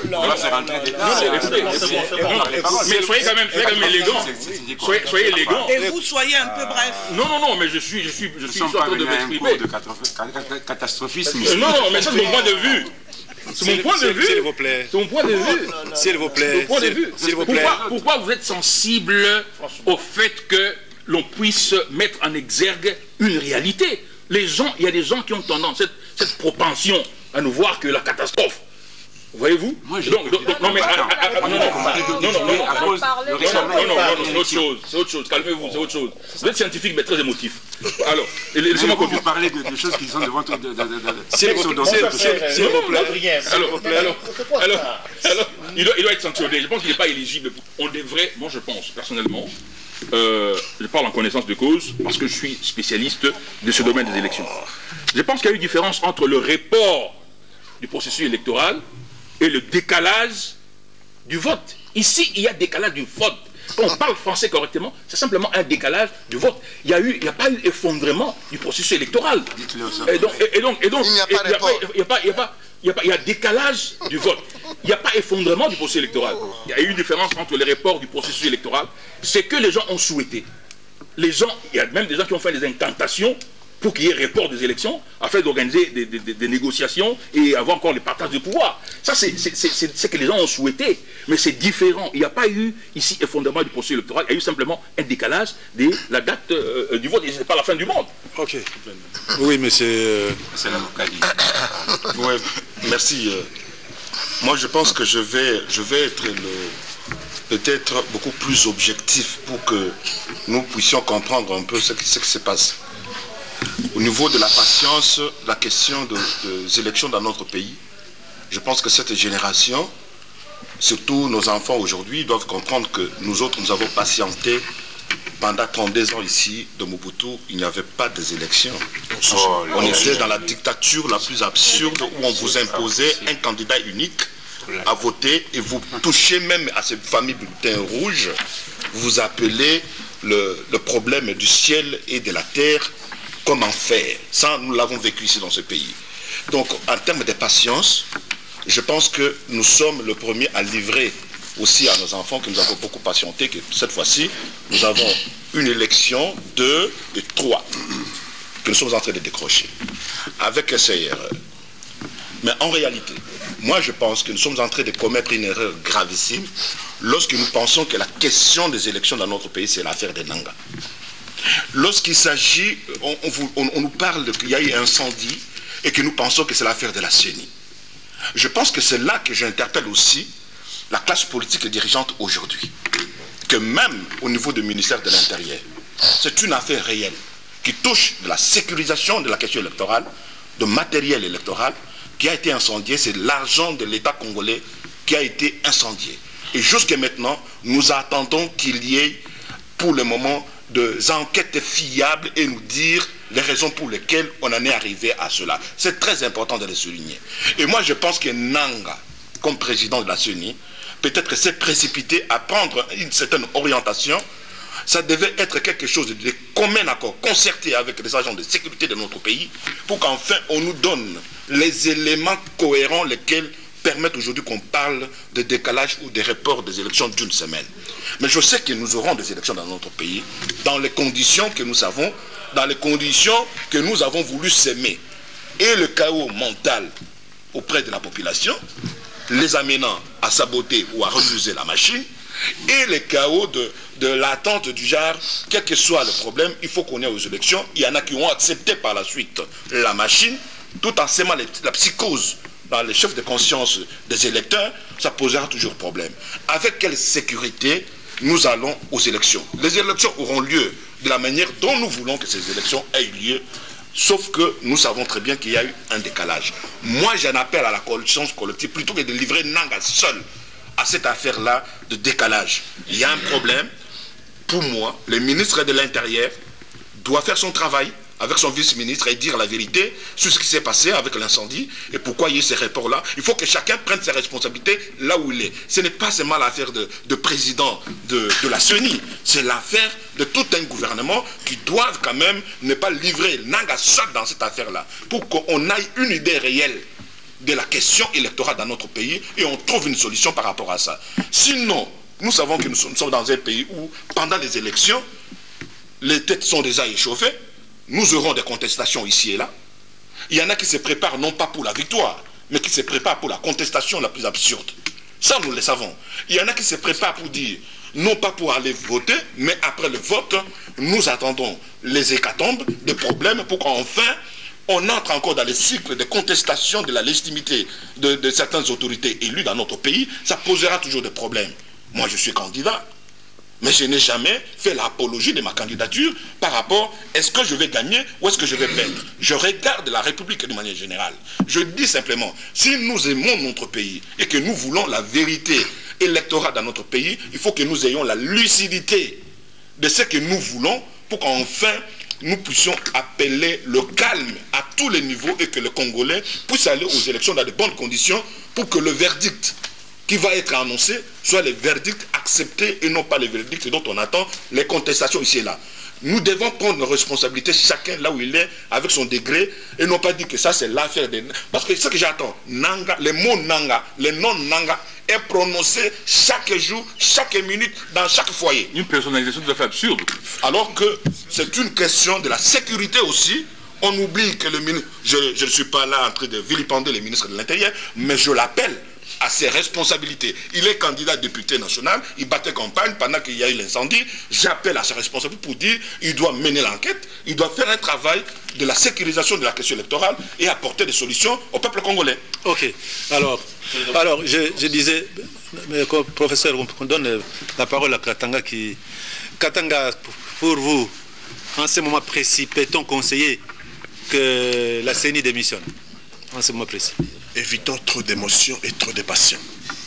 non, mais soyez quand même, soyez quand même élégant. Soyez, soyez élégant. Et vous soyez un peu bref. Non, non, non, mais je suis, je suis, je suis en train de m'exprimer. Catastrophisme. Non, non, mais ça c'est mon point de vue. C'est mon point de vue. S'il vous plaît. C'est mon point de vue. S'il vous plaît. Mon point de vue. S'il vous plaît. Pourquoi, pourquoi vous êtes sensible au fait que l'on puisse mettre en exergue une réalité? Les gens, il y a des gens qui ont tendance, cette, cette propension à ne voir que la catastrophe. Voyez-vous? Donc, donc, non, mais. Non, non, non, non, non, non, c'est autre chose, c'est autre chose, calmez-vous, c'est autre chose. Vous êtes scientifique, mais très émotif. Alors, laissez-moi vous parlez de choses qui sont devant toi. S'il vous plaît. Alors, alors, alors, il doit être sanctionné. Je pense qu'il n'est pas éligible. On devrait, moi je pense, personnellement, euh, je parle en connaissance de cause, parce que je suis spécialiste de ce domaine des élections. Je pense qu'il y a une différence entre le report du processus électoral et le décalage du vote. Ici, il y a décalage du vote. Quand on parle français correctement, c'est simplement un décalage du vote. Il n'y a, eu, il y a pas eu effondrement du processus électoral. Et donc, et donc, et donc, il n'y a pas il y a pas, il y a pas, il y a pas, il y a décalage du vote. Il n'y a pas effondrement du processus électoral. Il y a eu une différence entre les reports du processus électoral. C'est que les gens ont souhaité. Les gens, il y a même des gens qui ont fait des incantations pour qu'il y ait report des élections, afin d'organiser des, des, des, des négociations et avoir encore le partage de pouvoir. Ça, c'est ce que les gens ont souhaité, mais c'est différent. Il n'y a pas eu ici effondrement du processus électoral, il y a eu simplement un décalage de la date euh, du vote, et ce n'est pas la fin du monde. Ok. Oui, mais c'est... Euh... C'est la localité. Oui, merci. Moi, je pense que je vais, je vais être peut-être beaucoup plus objectif pour que nous puissions comprendre un peu ce qui, ce qui se passe. Au niveau de la patience, la question de, des élections dans notre pays, je pense que cette génération, surtout nos enfants aujourd'hui, doivent comprendre que nous autres, nous avons patienté pendant trente-deux ans ici de Mobutu, il n'y avait pas des élections. Oh, on était dans la dictature la plus absurde où on vous imposait un candidat unique à voter et vous touchez même à ces familles bulletins rouges, vous appelez le, le problème du ciel et de la terre. Comment faire? Ça, nous l'avons vécu ici dans ce pays. Donc, en termes de patience, je pense que nous sommes le premier à livrer aussi à nos enfants que nous avons beaucoup patienté, que cette fois-ci, nous avons une élection, deux et trois, que nous sommes en train de décrocher, avec ces erreurs. Mais en réalité, moi je pense que nous sommes en train de commettre une erreur gravissime lorsque nous pensons que la question des élections dans notre pays, c'est l'affaire des Nanga. Lorsqu'il s'agit, on, on, on nous parle qu'il y a eu un incendie et que nous pensons que c'est l'affaire de la C E N I. Je pense que c'est là que j'interpelle aussi la classe politique et dirigeante aujourd'hui. Que même au niveau du ministère de l'Intérieur, c'est une affaire réelle qui touche de la sécurisation de la question électorale, de matériel électoral qui a été incendié. C'est l'argent de l'État congolais qui a été incendié. Et jusqu'à maintenant, nous attendons qu'il y ait pour le moment des enquêtes fiables et nous dire les raisons pour lesquelles on en est arrivé à cela. C'est très important de le souligner. Et moi, je pense que Nanga, comme président de la C E N I, peut-être s'est précipité à prendre une certaine orientation. Ça devait être quelque chose de commun accord, concerté avec les agents de sécurité de notre pays, pour qu'enfin on nous donne les éléments cohérents lesquels permettent aujourd'hui qu'on parle de décalage ou de report des élections d'une semaine. Mais je sais que nous aurons des élections dans notre pays, dans les conditions que nous savons, dans les conditions que nous avons voulu s'aimer. Et le chaos mental auprès de la population, les amenant à saboter ou à refuser la machine, et le chaos de, de l'attente du genre, quel que soit le problème, il faut qu'on ait aux élections. Il y en a qui ont accepté par la suite la machine, tout en sémant la psychose dans les chefs de conscience des électeurs, ça posera toujours problème. Avec quelle sécurité nous allons aux élections? Les élections auront lieu de la manière dont nous voulons que ces élections aient lieu, sauf que nous savons très bien qu'il y a eu un décalage. Moi, j'en appelle à la conscience collective, plutôt que de livrer Nanga seul à cette affaire-là de décalage. Il y a un problème. Pour moi, le ministre de l'Intérieur doit faire son travail avec son vice-ministre et dire la vérité sur ce qui s'est passé avec l'incendie et pourquoi il y a eu ces reports-là. Il faut que chacun prenne ses responsabilités là où il est. Ce n'est pas seulement l'affaire de, de président de, de la C E N I, c'est l'affaire de tout un gouvernement qui doit quand même ne pas livrer Nanga seul dans cette affaire-là, pour qu'on ait une idée réelle de la question électorale dans notre pays et on trouve une solution par rapport à ça. Sinon, nous savons que nous sommes, nous sommes dans un pays où, pendant les élections, les têtes sont déjà échauffées. Nous aurons des contestations ici et là. Il y en a qui se préparent non pas pour la victoire, mais qui se préparent pour la contestation la plus absurde. Ça, nous le savons. Il y en a qui se préparent pour dire, non pas pour aller voter, mais après le vote, nous attendons les hécatombes, des problèmes pour qu'enfin on entre encore dans les cycles de contestation de la légitimité de, de certaines autorités élues dans notre pays, ça posera toujours des problèmes. Moi, je suis candidat, mais je n'ai jamais fait l'apologie de ma candidature par rapport à est-ce que je vais gagner ou est-ce que je vais perdre. Je regarde la République de manière générale. Je dis simplement, si nous aimons notre pays et que nous voulons la vérité électorale dans notre pays, il faut que nous ayons la lucidité de ce que nous voulons pour qu'enfin nous puissions appeler le calme à tous les niveaux et que les Congolais puissent aller aux élections dans de bonnes conditions pour que le verdict qui va être annoncé soit le verdict accepté et non pas le verdict dont on attend les contestations ici et là. Nous devons prendre nos responsabilités chacun là où il est avec son degré et non pas dire que ça c'est l'affaire des... Parce que ce que j'attends, Nanga, le mot Nanga, le nom Nanga est prononcé chaque jour, chaque minute, dans chaque foyer. Une personnalisation tout à fait absurde. Alors que c'est une question de la sécurité aussi. On oublie que le ministre... Je, je ne suis pas là en train de vilipender le ministre de l'Intérieur, mais je l'appelle à ses responsabilités. Il est candidat député national, il battait campagne pendant qu'il y a eu l'incendie. J'appelle à ses responsabilités pour dire qu'il doit mener l'enquête, il doit faire un travail de la sécurisation de la question électorale et apporter des solutions au peuple congolais. Ok. Alors, alors je, je disais, mais, professeur, on donne la parole à Katanga qui... Katanga, pour vous, en ce moment précis, peut-on conseiller que la C E N I démissionne? En ce moment précis. Évitons trop d'émotions et trop de passion.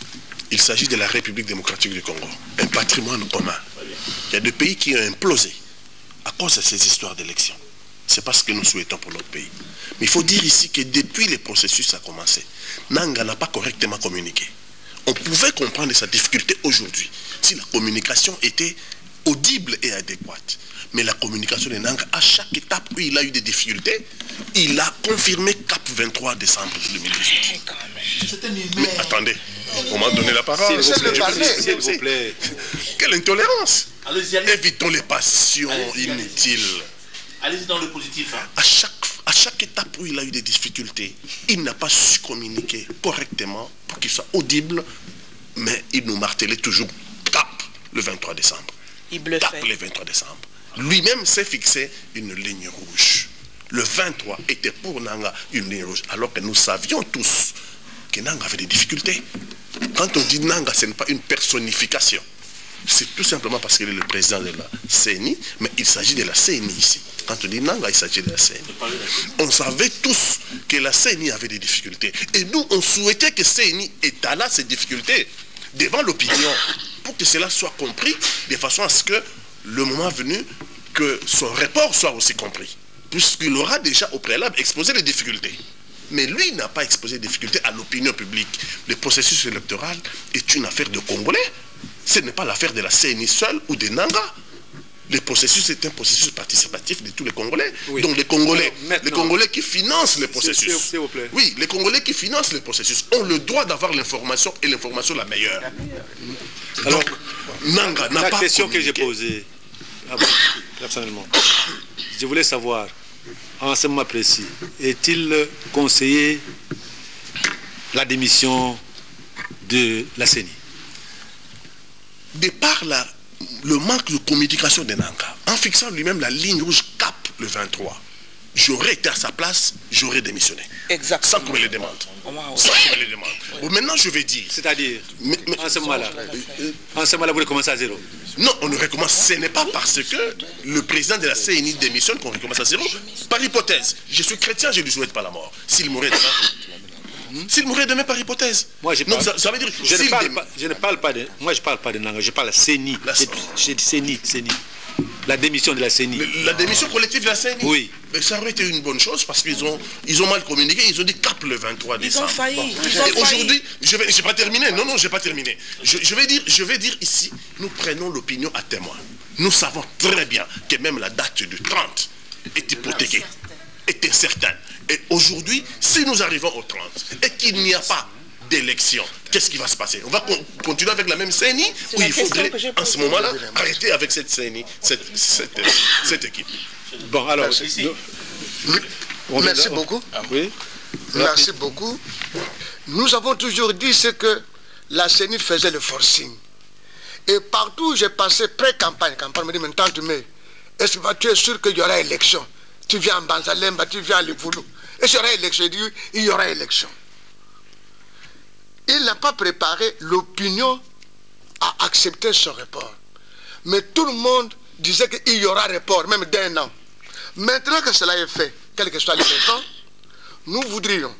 Il s'agit de la République démocratique du Congo, un patrimoine commun. Il y a des pays qui ont implosé à cause de ces histoires d'élections. C'est pas ce que nous souhaitons pour notre pays. Mais il faut dire ici que depuis le processus a commencé, Nanga n'a pas correctement communiqué. On pouvait comprendre sa difficulté aujourd'hui si la communication était audible et adéquate. Mais la communication de Nanga, à chaque étape où il a eu des difficultés, il a confirmé cap vingt-trois décembre deux mille dix-huit. Mais attendez, on m'a donné la parole. S'il vous plaît. Quelle intolérance. Évitons les passions inutiles. Allez-y dans le positif. Hein. À, chaque, à chaque étape où il a eu des difficultés, il n'a pas su communiquer correctement pour qu'il soit audible, mais il nous martelait toujours cap le vingt-trois décembre. Il bluffait. Cap le vingt-trois décembre. Lui-même s'est fixé une ligne rouge. Le vingt-trois était pour Nanga une ligne rouge, alors que nous savions tous que Nanga avait des difficultés. Quand on dit Nanga, ce n'est pas une personnification. C'est tout simplement parce qu'il est le président de la C E N I, mais il s'agit de la C E N I ici. Quand on dit Nanga, il s'agit de la C E N I. On savait tous que la C E N I avait des difficultés. Et nous, on souhaitait que C E N I étala ses difficultés devant l'opinion, pour que cela soit compris, de façon à ce que le moment venu, que son report soit aussi compris, puisqu'il aura déjà au préalable exposé les difficultés. Mais lui n'a pas exposé les difficultés à l'opinion publique. Le processus électoral est une affaire de Congolais. Ce n'est pas l'affaire de la C E N I seule ou de Nanga. Le processus est un processus participatif de tous les Congolais. Oui. Donc les Congolais, les Congolais qui financent le processus. S'il vous plaît. Oui, les Congolais qui financent le processus ont le droit d'avoir l'information et l'information la meilleure. Alors, donc, Nanga n'a pas... La question que j'ai posée, personnellement, je voulais savoir, en ce moment précis, est-il conseillé la démission de la C E N I? De par la, le manque de communication de Nanga, en fixant lui-même la ligne rouge cap le vingt-trois, j'aurais été à sa place, j'aurais démissionné. Exactement. Sans qu'on me le demande. Sans qu'on me le demande. Bon, maintenant, je vais dire. C'est-à-dire, en ce moment-là, en ce moment-là, vous recommencez à zéro? Non, on ne recommence. Ce n'est pas parce que le président de la C E N I démissionne qu'on recommence à zéro. Par hypothèse, je suis chrétien, je ne lui souhaite pas la mort. S'il mourait demain, s'il mourait demain par hypothèse. Moi, je, parle, ça, ça veut dire, je, ne parle pas, je ne parle pas de... Moi, je ne parle pas de Nanga, je parle de la C E N I. J'ai dit C E N I, C E N I. La démission de la C E N I. Le, la démission collective de la C E N I? Oui. Mais ça aurait été une bonne chose parce qu'ils ont, ils ont mal communiqué, ils ont dit cap le vingt-trois décembre. Ils ont failli. Bon. Ils ont Et aujourd'hui, je vais, j'ai pas terminé. Non, non, j'ai pas terminé. Je, je, vais dire, je vais dire ici, nous prenons l'opinion à témoin. Nous savons très bien que même la date du trente est hypothéquée, est incertaine. Et aujourd'hui, si nous arrivons au trente et qu'il n'y a pas d'élection, qu'est-ce qui va se passer? On va con continuer avec la même C E N I ou il faudrait, en ce moment-là, arrêter avec cette C E N I, cette, cette, cette équipe? Bon, alors... Merci, nous, Merci beaucoup. Ah, oui. Merci beaucoup. Nous avons toujours dit ce que la C E N I faisait le forcing. Et partout où j'ai passé pré-campagne, campagne me dit maintenant, tu es sûr qu'il y aura élection? tu viens à Banzalemba, tu viens à Livoulou. Et il y aura élection. Il dit, il y aura élection. Il n'a pas préparé l'opinion à accepter ce report. Mais tout le monde disait qu'il y aura report, même d'un an. Maintenant que cela est fait, quelles que soient les raisons, nous voudrions,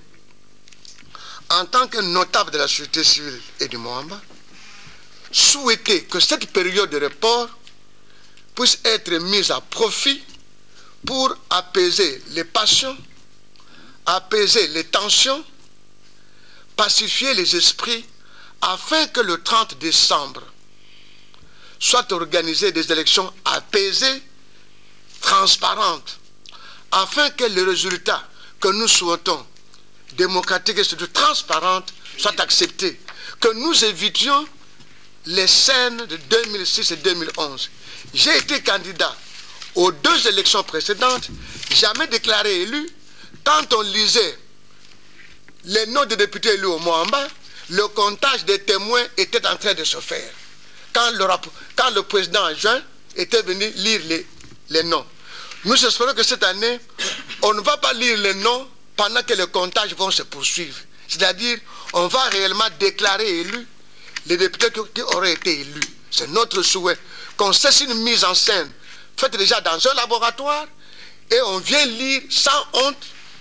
en tant que notable de la société civile et du Moamba, souhaiter que cette période de report puisse être mise à profit pour apaiser les passions, apaiser les tensions, pacifier les esprits, afin que le trente décembre soient organisées des élections apaisées, transparentes, afin que les résultats que nous souhaitons, démocratiques et surtout transparentes, soient acceptés. Que nous évitions les scènes de deux mille six et deux mille onze. J'ai été candidat aux deux élections précédentes, jamais déclaré élu. Quand on lisait les noms des députés élus au Moamba, le comptage des témoins était en train de se faire. Quand le, quand le président adjoint était venu lire les, les noms. Nous espérons que cette année, on ne va pas lire les noms pendant que les comptages vont se poursuivre. C'est-à-dire, on va réellement déclarer élus les députés qui, qui auraient été élus. C'est notre souhait. Qu'on cesse une mise en scène faite déjà dans un laboratoire et on vient lire sans honte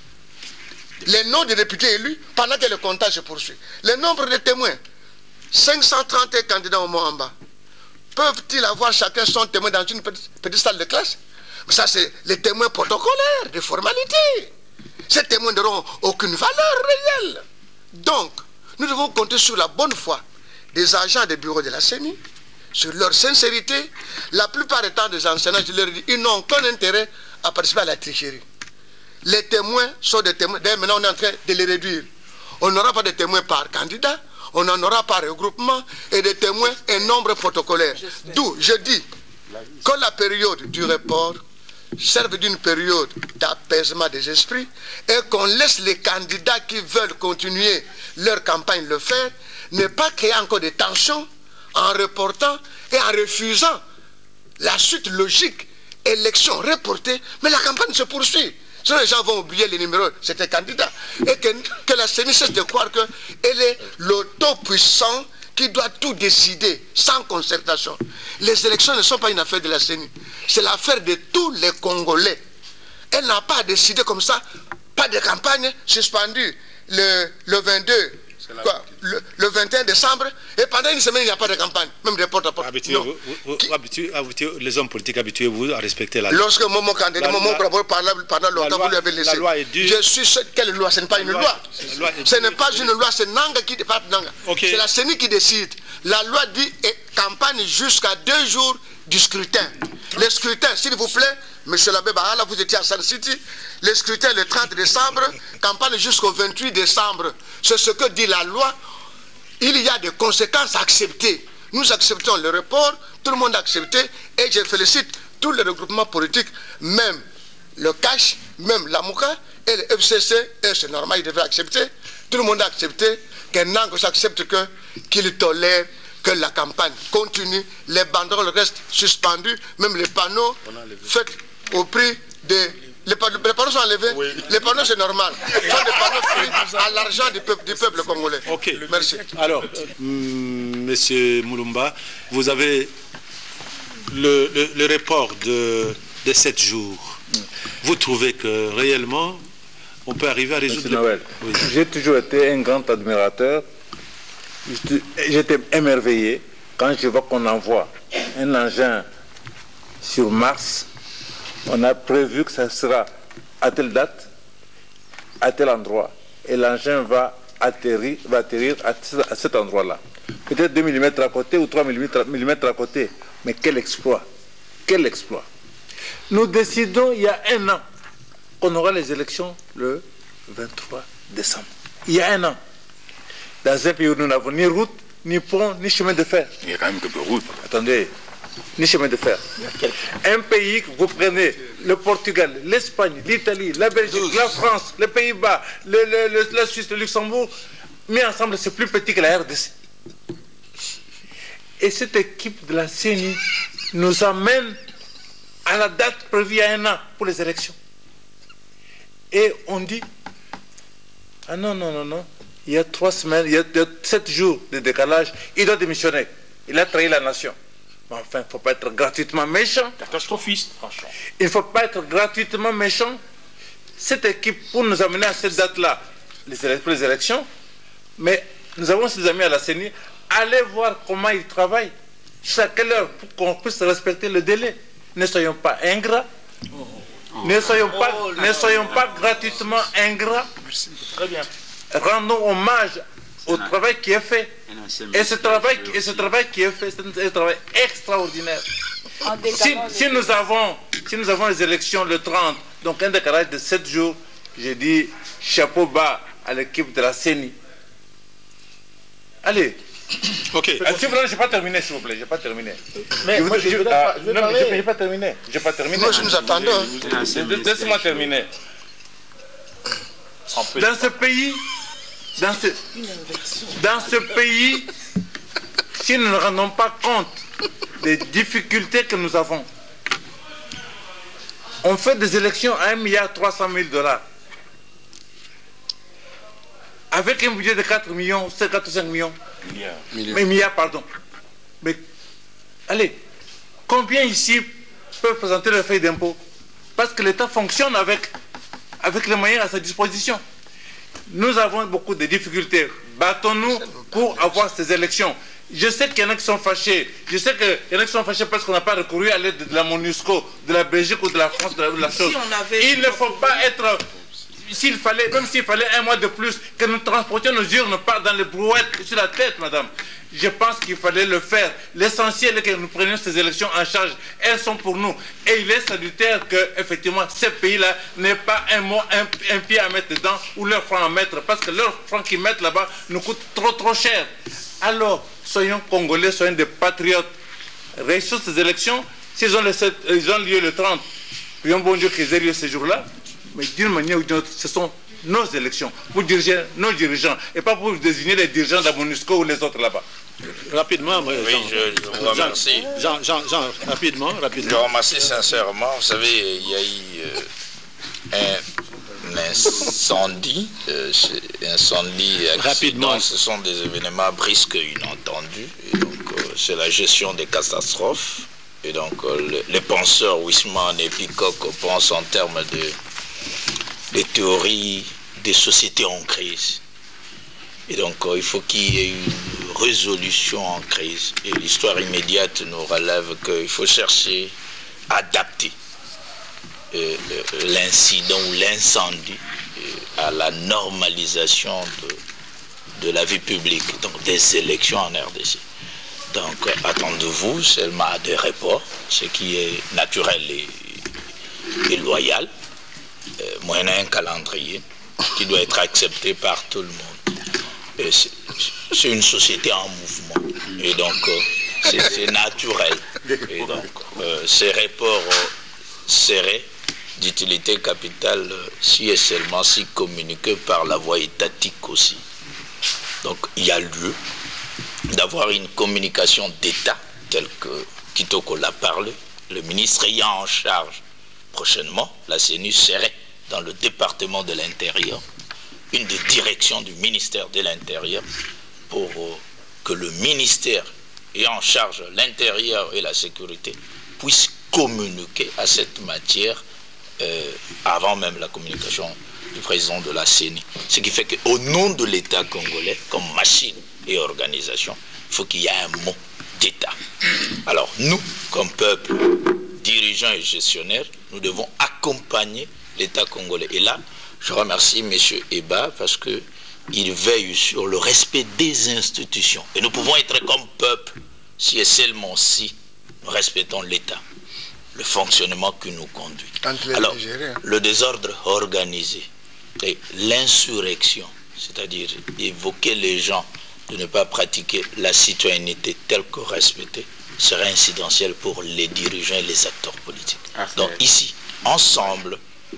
les noms des députés élus pendant que le comptage se poursuit. Le nombre de témoins, cinq cent trente candidats au Moamba, peuvent-ils avoir chacun son témoin dans une petite, petite salle de classe? Mais ça, c'est les témoins protocolaires, des formalités. Ces témoins n'auront aucune valeur réelle. Donc, nous devons compter sur la bonne foi des agents des bureaux de la C E N I, sur leur sincérité. La plupart des temps des enseignants, je leur dis, ils n'ont aucun intérêt à participer à la tricherie. Les témoins sont des témoins. D'ailleurs, maintenant, on est en train de les réduire. On n'aura pas de témoins par candidat, on n'en aura pas regroupement, et des témoins un nombre protocolaire. D'où, je dis, que la période du report serve d'une période d'apaisement des esprits et qu'on laisse les candidats qui veulent continuer leur campagne le faire, ne pas créer encore des tensions en reportant et en refusant la suite logique, élection reportée, mais la campagne se poursuit. Sinon les gens vont oublier les numéros, c'était candidat. Et que, que la C E N I cesse de croire qu'elle est l'auto-puissant qui doit tout décider sans concertation. Les élections ne sont pas une affaire de la C E N I, c'est l'affaire de tous les Congolais. Elle n'a pas décidé comme ça, pas de campagne suspendue le, le vingt-deux, quoi, le, le vingt et un décembre, et pendant une semaine il n'y a pas de campagne, même de porte à porte. Habituez, vous, vous, qui, habituez, habituez, les hommes politiques, habituez-vous à respecter la loi. Lorsque mon candidat, mon collaborateur parlait pendant longtemps, loi, vous lui avez laissé. La loi est due. Je suis ce, quelle loi? Ce n'est pas une loi. loi. loi ce n'est pas une loi, c'est Nanga qui dépasse Nanga. Okay. C'est la C E N I qui décide. La loi dit et campagne jusqu'à deux jours du scrutin. Le scrutin, s'il vous plaît, monsieur l'abbé Bahala, vous étiez à Sun City, le scrutin le trente décembre, campagne jusqu'au vingt-huit décembre. C'est ce que dit la loi. Il y a des conséquences acceptées. Nous acceptons le report, tout le monde a accepté, et je félicite tous les regroupements politiques, même le C A C H, même l'AMOUKA et le F C C, et c'est normal, ils devaient accepter. Tout le monde a accepté qu'un Nangos accepte que, qu'il tolère que la campagne continue, les banderoles restent suspendues, même les panneaux faits au prix des... Les panneaux, les panneaux sont enlevés, oui. Les panneaux c'est normal. Ce sont des panneaux pris à l'argent du peuple, du peuple congolais. Ok, merci. Alors, M. Monsieur Moulumba, vous avez le, le, le report de, de sept jours. Vous trouvez que réellement, on peut arriver à résoudre... Noël, oui. J'ai toujours été un grand admirateur. J'étais émerveillé quand je vois qu'on envoie un engin sur Mars. On a prévu que ça sera à telle date, à tel endroit, et l'engin va atterrir, va atterrir à, à cet endroit-là. Peut-être deux millimètres à côté ou trois millimètres à côté. Mais quel exploit! Quel exploit! Nous décidons il y a un an qu'on aura les élections le vingt-trois décembre. Il y a un an. Dans un pays où nous n'avons ni route, ni pont, ni chemin de fer. Il y a quand même quelques routes. Attendez, ni chemin de fer. Un pays que vous prenez, le Portugal, l'Espagne, l'Italie, la Belgique, la France, les Pays-Bas, le, le, le, la Suisse, le Luxembourg, mis ensemble, c'est plus petit que la R D C. Et cette équipe de la C E N I nous amène à la date prévue il y a un an pour les élections. Et on dit, ah non, non, non, non, il y a trois semaines, il y a, il y a sept jours de décalage, il doit démissionner. Il a trahi la nation. Mais enfin, il ne faut pas être gratuitement méchant. Catastrophiste, franchement. Il ne faut pas être gratuitement méchant. Cette équipe, pour nous amener à cette date-là, les, pour les élections, mais nous avons ces amis à la C E N I, allez voir comment ils travaillent, jusqu'à quelle heure, pour qu'on puisse respecter le délai. Ne soyons pas ingrats. Oh. Oh. Ne soyons pas, oh, ne soyons pas gratuitement ingrats. Merci. Très bien. Rendons hommage au travail qui est fait. Et ce travail, et ce travail qui est fait, c'est un travail extraordinaire. Si, si, nous avons, si nous avons les élections le trente, donc un décalage de sept jours, j'ai dit chapeau bas à l'équipe de la C E N I. Allez. Ok. Ah, si vous voulez, je n'ai pas terminé, s'il vous plaît, je n'ai pas terminé. Mais moi, je ne ah, n'ai pas terminé. Je n'ai pas terminé. Moi, je nous attendons. Laissez-moi terminer. Dans ce pays, dans ce, dans ce pays, si nous ne rendons pas compte des difficultés que nous avons, on fait des élections à un milliard trois cent mille dollars. Avec un budget de quatre millions, c'est quatre ou cinq millions. Milliards. Mais milliards, pardon. Mais, allez, combien ici peuvent présenter leur feuille d'impôt? Parce que l'État fonctionne avec, avec les moyens à sa disposition. Nous avons beaucoup de difficultés. Battons-nous pour avoir ces élections. Je sais qu'il y en a qui sont fâchés. Je sais qu'il y en a qui sont fâchés parce qu'on n'a pas recouru à l'aide de la MONUSCO, de la Belgique ou de la France, de la, de la chose. Si il ne faut pas être... S'il fallait, même s'il fallait un mois de plus, que nous transportions nos urnes pas dans les brouettes sur la tête, madame. Je pense qu'il fallait le faire. L'essentiel est que nous prenions ces élections en charge. Elles sont pour nous. Et il est salutaire que, effectivement, ces pays-là n'aient pas un mot, un, un pied à mettre dedans ou leur franc à mettre. Parce que leur franc qu'ils mettent là-bas nous coûte trop, trop cher. Alors, soyons Congolais, soyons des patriotes. Réussissons ces élections. S'ils ont, ils ont lieu le trente, prions bon Dieu qu'ils aient lieu ces jours-là. Mais d'une manière ou d'une autre, ce sont nos élections pour diriger nos dirigeants et pas pour désigner les dirigeants de la MONUSCO ou les autres là-bas. Rapidement, moi, oui, Jean, je, je vous remercie. Jean, Jean, Jean, rapidement, rapidement. Je vous remercie sincèrement. Vous savez, il y a eu euh, un, un incendie. Euh, incendie, rapidement. Ce sont des événements brisques et inattendus. Et donc, euh, c'est la gestion des catastrophes. Et donc, euh, le, les penseurs Huysmans et Peacock pensent en termes de les théories des sociétés en crise. Et donc, euh, il faut qu'il y ait une résolution en crise. Et l'histoire immédiate nous relève qu'il faut chercher à adapter euh, l'incident ou l'incendie euh, à la normalisation de, de la vie publique, donc des élections en R D C. Donc, euh, attendez-vous seulement à des reports, ce qui est naturel et, et loyal. Euh, moyennant un calendrier qui doit être accepté par tout le monde. C'est une société en mouvement et donc euh, c'est naturel. Et donc euh, ces reports euh, seraient d'utilité capitale euh, si et seulement si communiqués par la voie étatique aussi. Donc il y a lieu d'avoir une communication d'État telle que Kitoko l'a parlé, le ministre ayant en charge prochainement, la C E N I serait dans le département de l'Intérieur, une des directions du ministère de l'Intérieur, pour euh, que le ministère ayant en charge l'Intérieur et la sécurité puisse communiquer à cette matière euh, avant même la communication du président de la C E N I. Ce qui fait qu'au nom de l'État congolais, comme machine et organisation, il faut qu'il y ait un mot d'État. Alors nous, comme peuple, dirigeants et gestionnaires, nous devons accompagner l'État congolais. Et là, je remercie M. Eba parce qu'il veille sur le respect des institutions. Et nous pouvons être comme peuple si et seulement si nous respectons l'État, le fonctionnement qui nous conduit. Alors, le désordre organisé et l'insurrection, c'est-à-dire évoquer les gens de ne pas pratiquer la citoyenneté telle que respectée, serait incidentiel pour les dirigeants et les acteurs politiques. Donc ici, ensemble,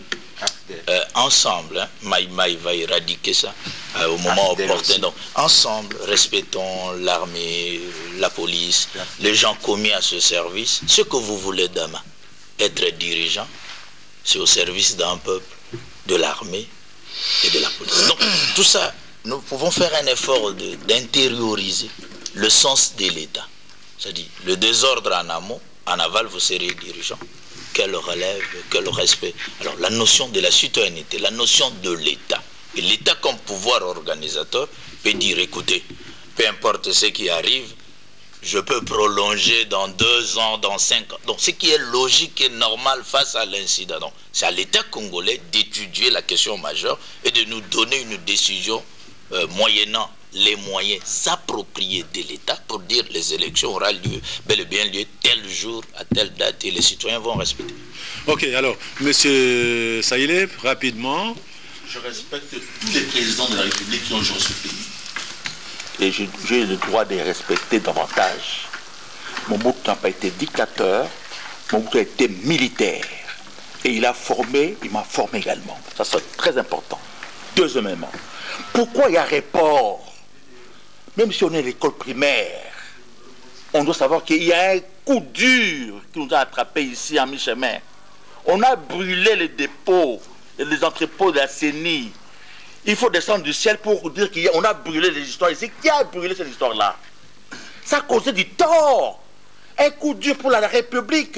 euh, ensemble, hein, Maï Maï va éradiquer ça euh, au moment opportun. Donc ensemble, respectons l'armée, la police, les gens commis à ce service. Ce que vous voulez demain, être dirigeant, c'est au service d'un peuple, de l'armée et de la police. Donc, tout ça, nous pouvons faire un effort d'intérioriser le sens de l'État. C'est-à-dire, le désordre en amont, en aval, vous serez dirigeant. Quel relève, quel respect. Alors, la notion de la citoyenneté, la notion de l'État. Et l'État, comme pouvoir organisateur, peut dire, écoutez, peu importe ce qui arrive, je peux prolonger dans deux ans, dans cinq ans. Donc, ce qui est logique et normal face à l'incident. Donc, c'est à l'État congolais d'étudier la question majeure et de nous donner une décision euh, moyennant les moyens appropriés de l'État pour dire les élections auront lieu, bel et bien lieu tel jour, à telle date, et les citoyens vont respecter. Ok, alors, Monsieur Saïlé, rapidement. Je respecte tous les présidents de la République qui ont joué ce pays. Et j'ai le droit de les respecter davantage. Mobutu n'a pas été dictateur, Mobutu a été militaire. Et il a formé, il m'a formé également. Ça, c'est très important. Deuxièmement, pourquoi il y a report? Même si on est à l'école primaire, on doit savoir qu'il y a un coup dur qui nous a attrapés ici en mi-chemin. On a brûlé les dépôts et les entrepôts de la C E N I. Il faut descendre du ciel pour dire qu'on a brûlé les histoires ici. Qui a brûlé cette histoire-là? Ça a causé du tort. Un coup dur pour la République.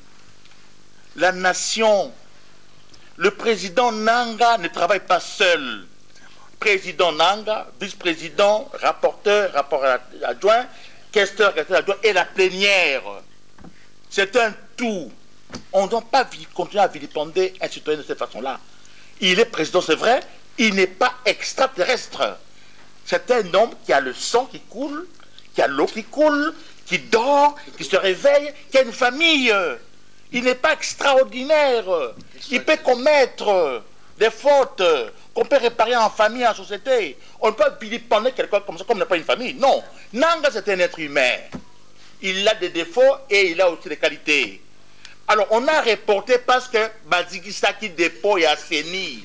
La nation. Le président Nanga ne travaille pas seul. Président Nanga, vice-président, rapporteur, rapporteur adjoint, questeur, questeur adjoint et la plénière. C'est un tout. On ne doit pas continuer à vilipender un citoyen de cette façon-là. Il est président, c'est vrai, il n'est pas extraterrestre. C'est un homme qui a le sang qui coule, qui a l'eau qui coule, qui dort, qui se réveille, qui a une famille. Il n'est pas extraordinaire. Il peut commettre des fautes qu'on peut réparer en famille, en société. On ne peut pas vilipender quelqu'un comme ça, comme n'a pas une famille. Non. Nanga, c'est un être humain. Il a des défauts et il a aussi des qualités. Alors, on a reporté parce que Bazikisaki dépôt et Asseni.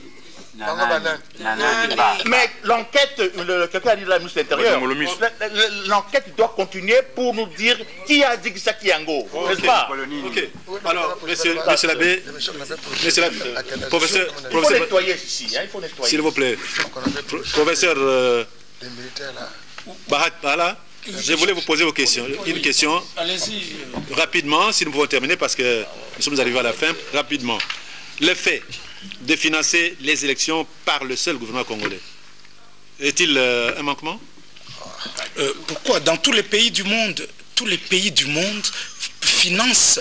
Mais l'enquête, quelqu'un a dit la ministre de l'Intérieur, l'enquête doit continuer pour nous dire qui a dit Kisaki Yango, n'est-ce pas? Ok. Alors, monsieur l'abbé, monsieur l'abbé, professeur, il faut nettoyer ici, il faut nettoyer. S'il vous plaît, professeur Bahat Bala, je voulais vous poser vos questions. Une question, rapidement, si nous pouvons terminer, parce que nous sommes arrivés à la fin, rapidement. Le fait de financer les élections par le seul gouvernement congolais, est-il euh, un manquement? euh, Pourquoi? Dans tous les pays du monde, tous les pays du monde financent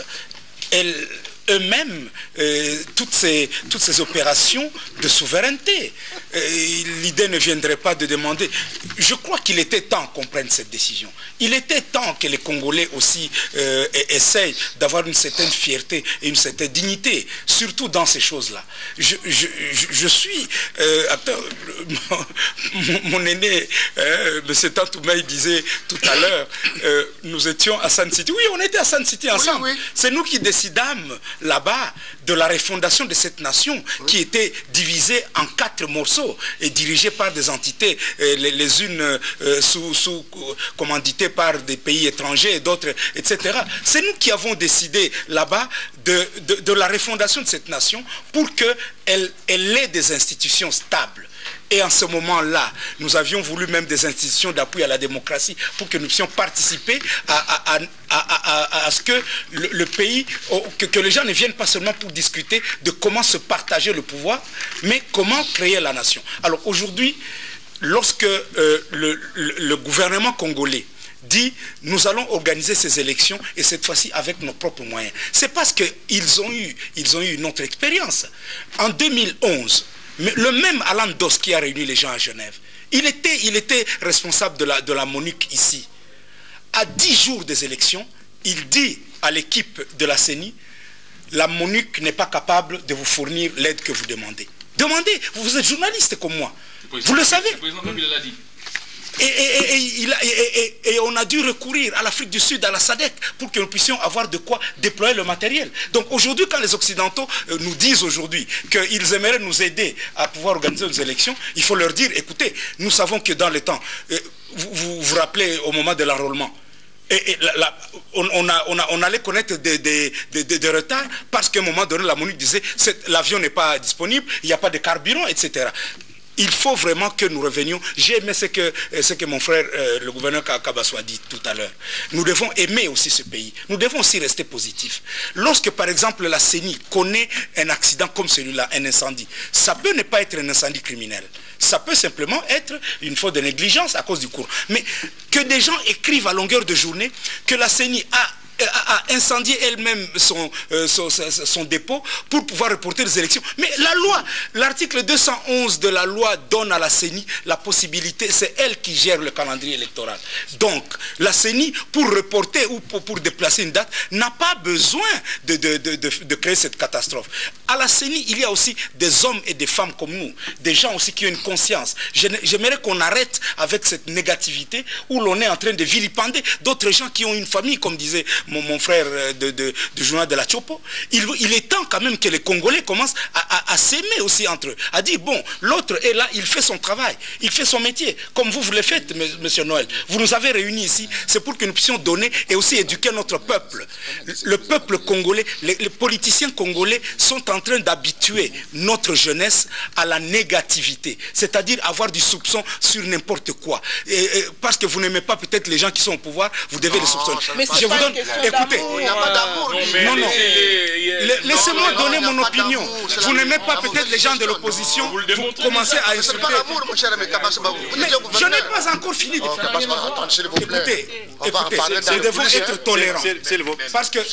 eux-mêmes euh, toutes, ces, toutes ces opérations de souveraineté. Euh, L'idée ne viendrait pas de demander... Je crois qu'il était temps qu'on prenne cette décision. Il était temps que les Congolais aussi euh, essayent d'avoir une certaine fierté et une certaine dignité, surtout dans ces choses-là. Je, je, je, je suis... Euh, attends, mon, mon aîné, euh, M. Tantoumaï disait tout à l'heure, euh, nous étions à Sun City. Oui, on était à Sun City ensemble. Oui, oui. C'est nous qui décidâmes là-bas de la refondation de cette nation, oui, qui était divisée en quatre morceaux et dirigée par des entités, euh, les, les unes euh, sous, sous commanditées par des pays étrangers et d'autres, et cetera. C'est nous qui avons décidé là-bas de, de, de la refondation de cette nation pour qu'elle elle ait des institutions stables. Et en ce moment-là, nous avions voulu même des institutions d'appui à la démocratie pour que nous puissions participer à, à, à, à, à, à ce que le, le pays, que, que les gens ne viennent pas seulement pour discuter de comment se partager le pouvoir, mais comment créer la nation. Alors aujourd'hui, lorsque euh, le, le, le gouvernement congolais dit nous allons organiser ces élections et cette fois-ci avec nos propres moyens, c'est parce qu'ils ont eu, ils ont eu une autre expérience. En deux mille onze, mais le même Alan Dos qui a réuni les gens à Genève, il était, il était responsable de la, de la MONUC ici. À dix jours des élections, il dit à l'équipe de la C E N I, la MONUC n'est pas capable de vous fournir l'aide que vous demandez. Demandez, vous êtes journaliste comme moi. Le vous le savez. Le président Kabila l'a dit. Et, et, et, et, il a, et, et, et on a dû recourir à l'Afrique du Sud, à la S A D C, pour que nous puissions avoir de quoi déployer le matériel. Donc aujourd'hui, quand les Occidentaux euh, nous disent aujourd'hui qu'ils aimeraient nous aider à pouvoir organiser nos élections, il faut leur dire, écoutez, nous savons que dans le temps, euh, vous, vous vous rappelez au moment de l'enrôlement, Et, et la, la, on, on, a, on, a, on allait connaître des, des, des, des, des retards parce qu'à un moment donné, la MONUC disait l'avion n'est pas disponible, il n'y a pas de carburant, et cetera. Il faut vraiment que nous revenions. J'ai aimé ce que, ce que mon frère, euh, le gouverneur Kabasso a dit tout à l'heure. Nous devons aimer aussi ce pays. Nous devons aussi rester positifs. Lorsque, par exemple, la C E N I connaît un accident comme celui-là, un incendie, ça peut ne pas être un incendie criminel. Ça peut simplement être une faute de négligence à cause du cours. Mais que des gens écrivent à longueur de journée que la C E N I a a incendié elle-même son, euh, son, son dépôt pour pouvoir reporter les élections. Mais la loi, l'article deux cent onze de la loi donne à la C E N I la possibilité, c'est elle qui gère le calendrier électoral. Donc, la C E N I, pour reporter ou pour, pour déplacer une date, n'a pas besoin de, de, de, de, de créer cette catastrophe. À la C E N I, il y a aussi des hommes et des femmes comme nous, des gens aussi qui ont une conscience. J'aimerais qu'on arrête avec cette négativité où l'on est en train de vilipender d'autres gens qui ont une famille, comme disait Mon, mon frère de, de, du journal de la Chopo. Il, il est temps quand même que les Congolais commencent à, à, à s'aimer aussi entre eux, à dire bon, l'autre est là, il fait son travail, il fait son métier, comme vous vous le faites, monsieur Noël. Vous nous avez réunis ici, c'est pour que nous puissions donner et aussi éduquer notre peuple. Le peuple congolais, les, les politiciens congolais sont en train d'habituer notre jeunesse à la négativité, c'est-à-dire avoir du soupçon sur n'importe quoi. Et, et, parce que vous n'aimez pas peut-être les gens qui sont au pouvoir, vous devez les soupçonner. Mais je vous donne... Écoutez, non, non, laissez-moi donner mon opinion. Vous n'aimez pas peut-être les gens de l'opposition, vous commencez à insulter. Mais je n'ai pas encore fini. Écoutez, écoutez, nous devons être tolérants. Parce que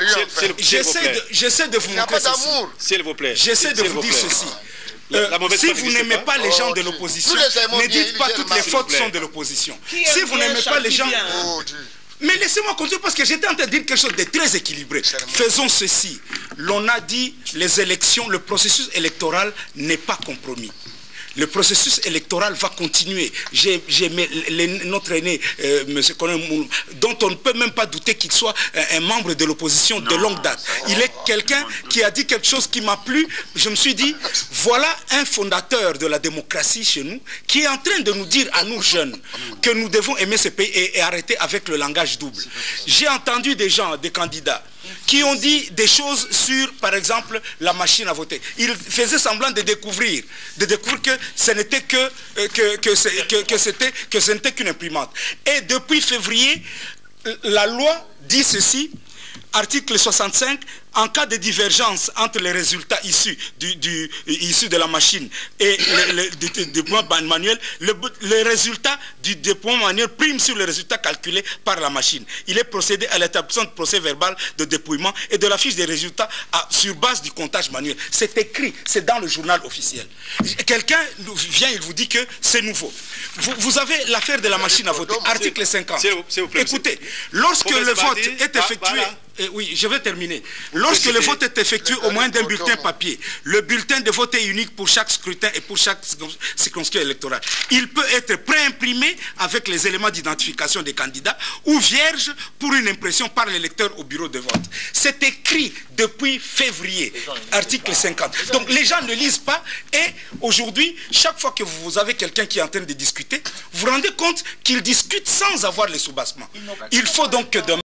j'essaie de vous montrer ceci. S'il vous plaît. J'essaie de vous dire ceci. Euh, si vous n'aimez pas les gens de l'opposition, ne dites pas toutes les fautes sont de l'opposition. Si vous n'aimez pas les gens... Mais laissez-moi continuer parce que j'étais en train de dire quelque chose de très équilibré. Faisons ceci. L'on a dit les élections, le processus électoral n'est pas compromis. Le processus électoral va continuer. J'ai notre aîné, euh, M. Colin, dont on ne peut même pas douter qu'il soit un, un membre de l'opposition de longue date. Il est quelqu'un qui a dit quelque chose qui m'a plu. Je me suis dit, voilà un fondateur de la démocratie chez nous qui est en train de nous dire à nous jeunes que nous devons aimer ce pays et, et arrêter avec le langage double. J'ai entendu des gens, des candidats, qui ont dit des choses sur, par exemple, la machine à voter. Ils faisaient semblant de découvrir, de découvrir que ce n'était que, que, que, que, que c'était que ce n'était qu'une imprimante. Et depuis février, la loi dit ceci, article soixante-cinq, en cas de divergence entre les résultats issus, du, du, issus de la machine et le, le, du, du déploiement manuel, le, le résultat du déploiement manuel prime sur le résultat calculé par la machine. Il est procédé à l'établissement de procès verbal de dépouillement et de la fiche des résultats à, sur base du comptage manuel. C'est écrit, c'est dans le journal officiel. Quelqu'un vient, il vous dit que c'est nouveau. Vous, vous avez l'affaire de la machine à voter, article cinquante. Écoutez, lorsque le vote est effectué... Eh oui, je vais terminer. Lorsque le vote est effectué au moyen d'un bulletin papier, le bulletin de vote est unique pour chaque scrutin et pour chaque circonscription électorale. Il peut être préimprimé avec les éléments d'identification des candidats ou vierge pour une impression par l'électeur au bureau de vote. C'est écrit depuis février, article cinquante. Donc les gens ne lisent pas et aujourd'hui, chaque fois que vous avez quelqu'un qui est en train de discuter, vous vous rendez compte qu'il discute sans avoir les soubassements. Il faut donc que demain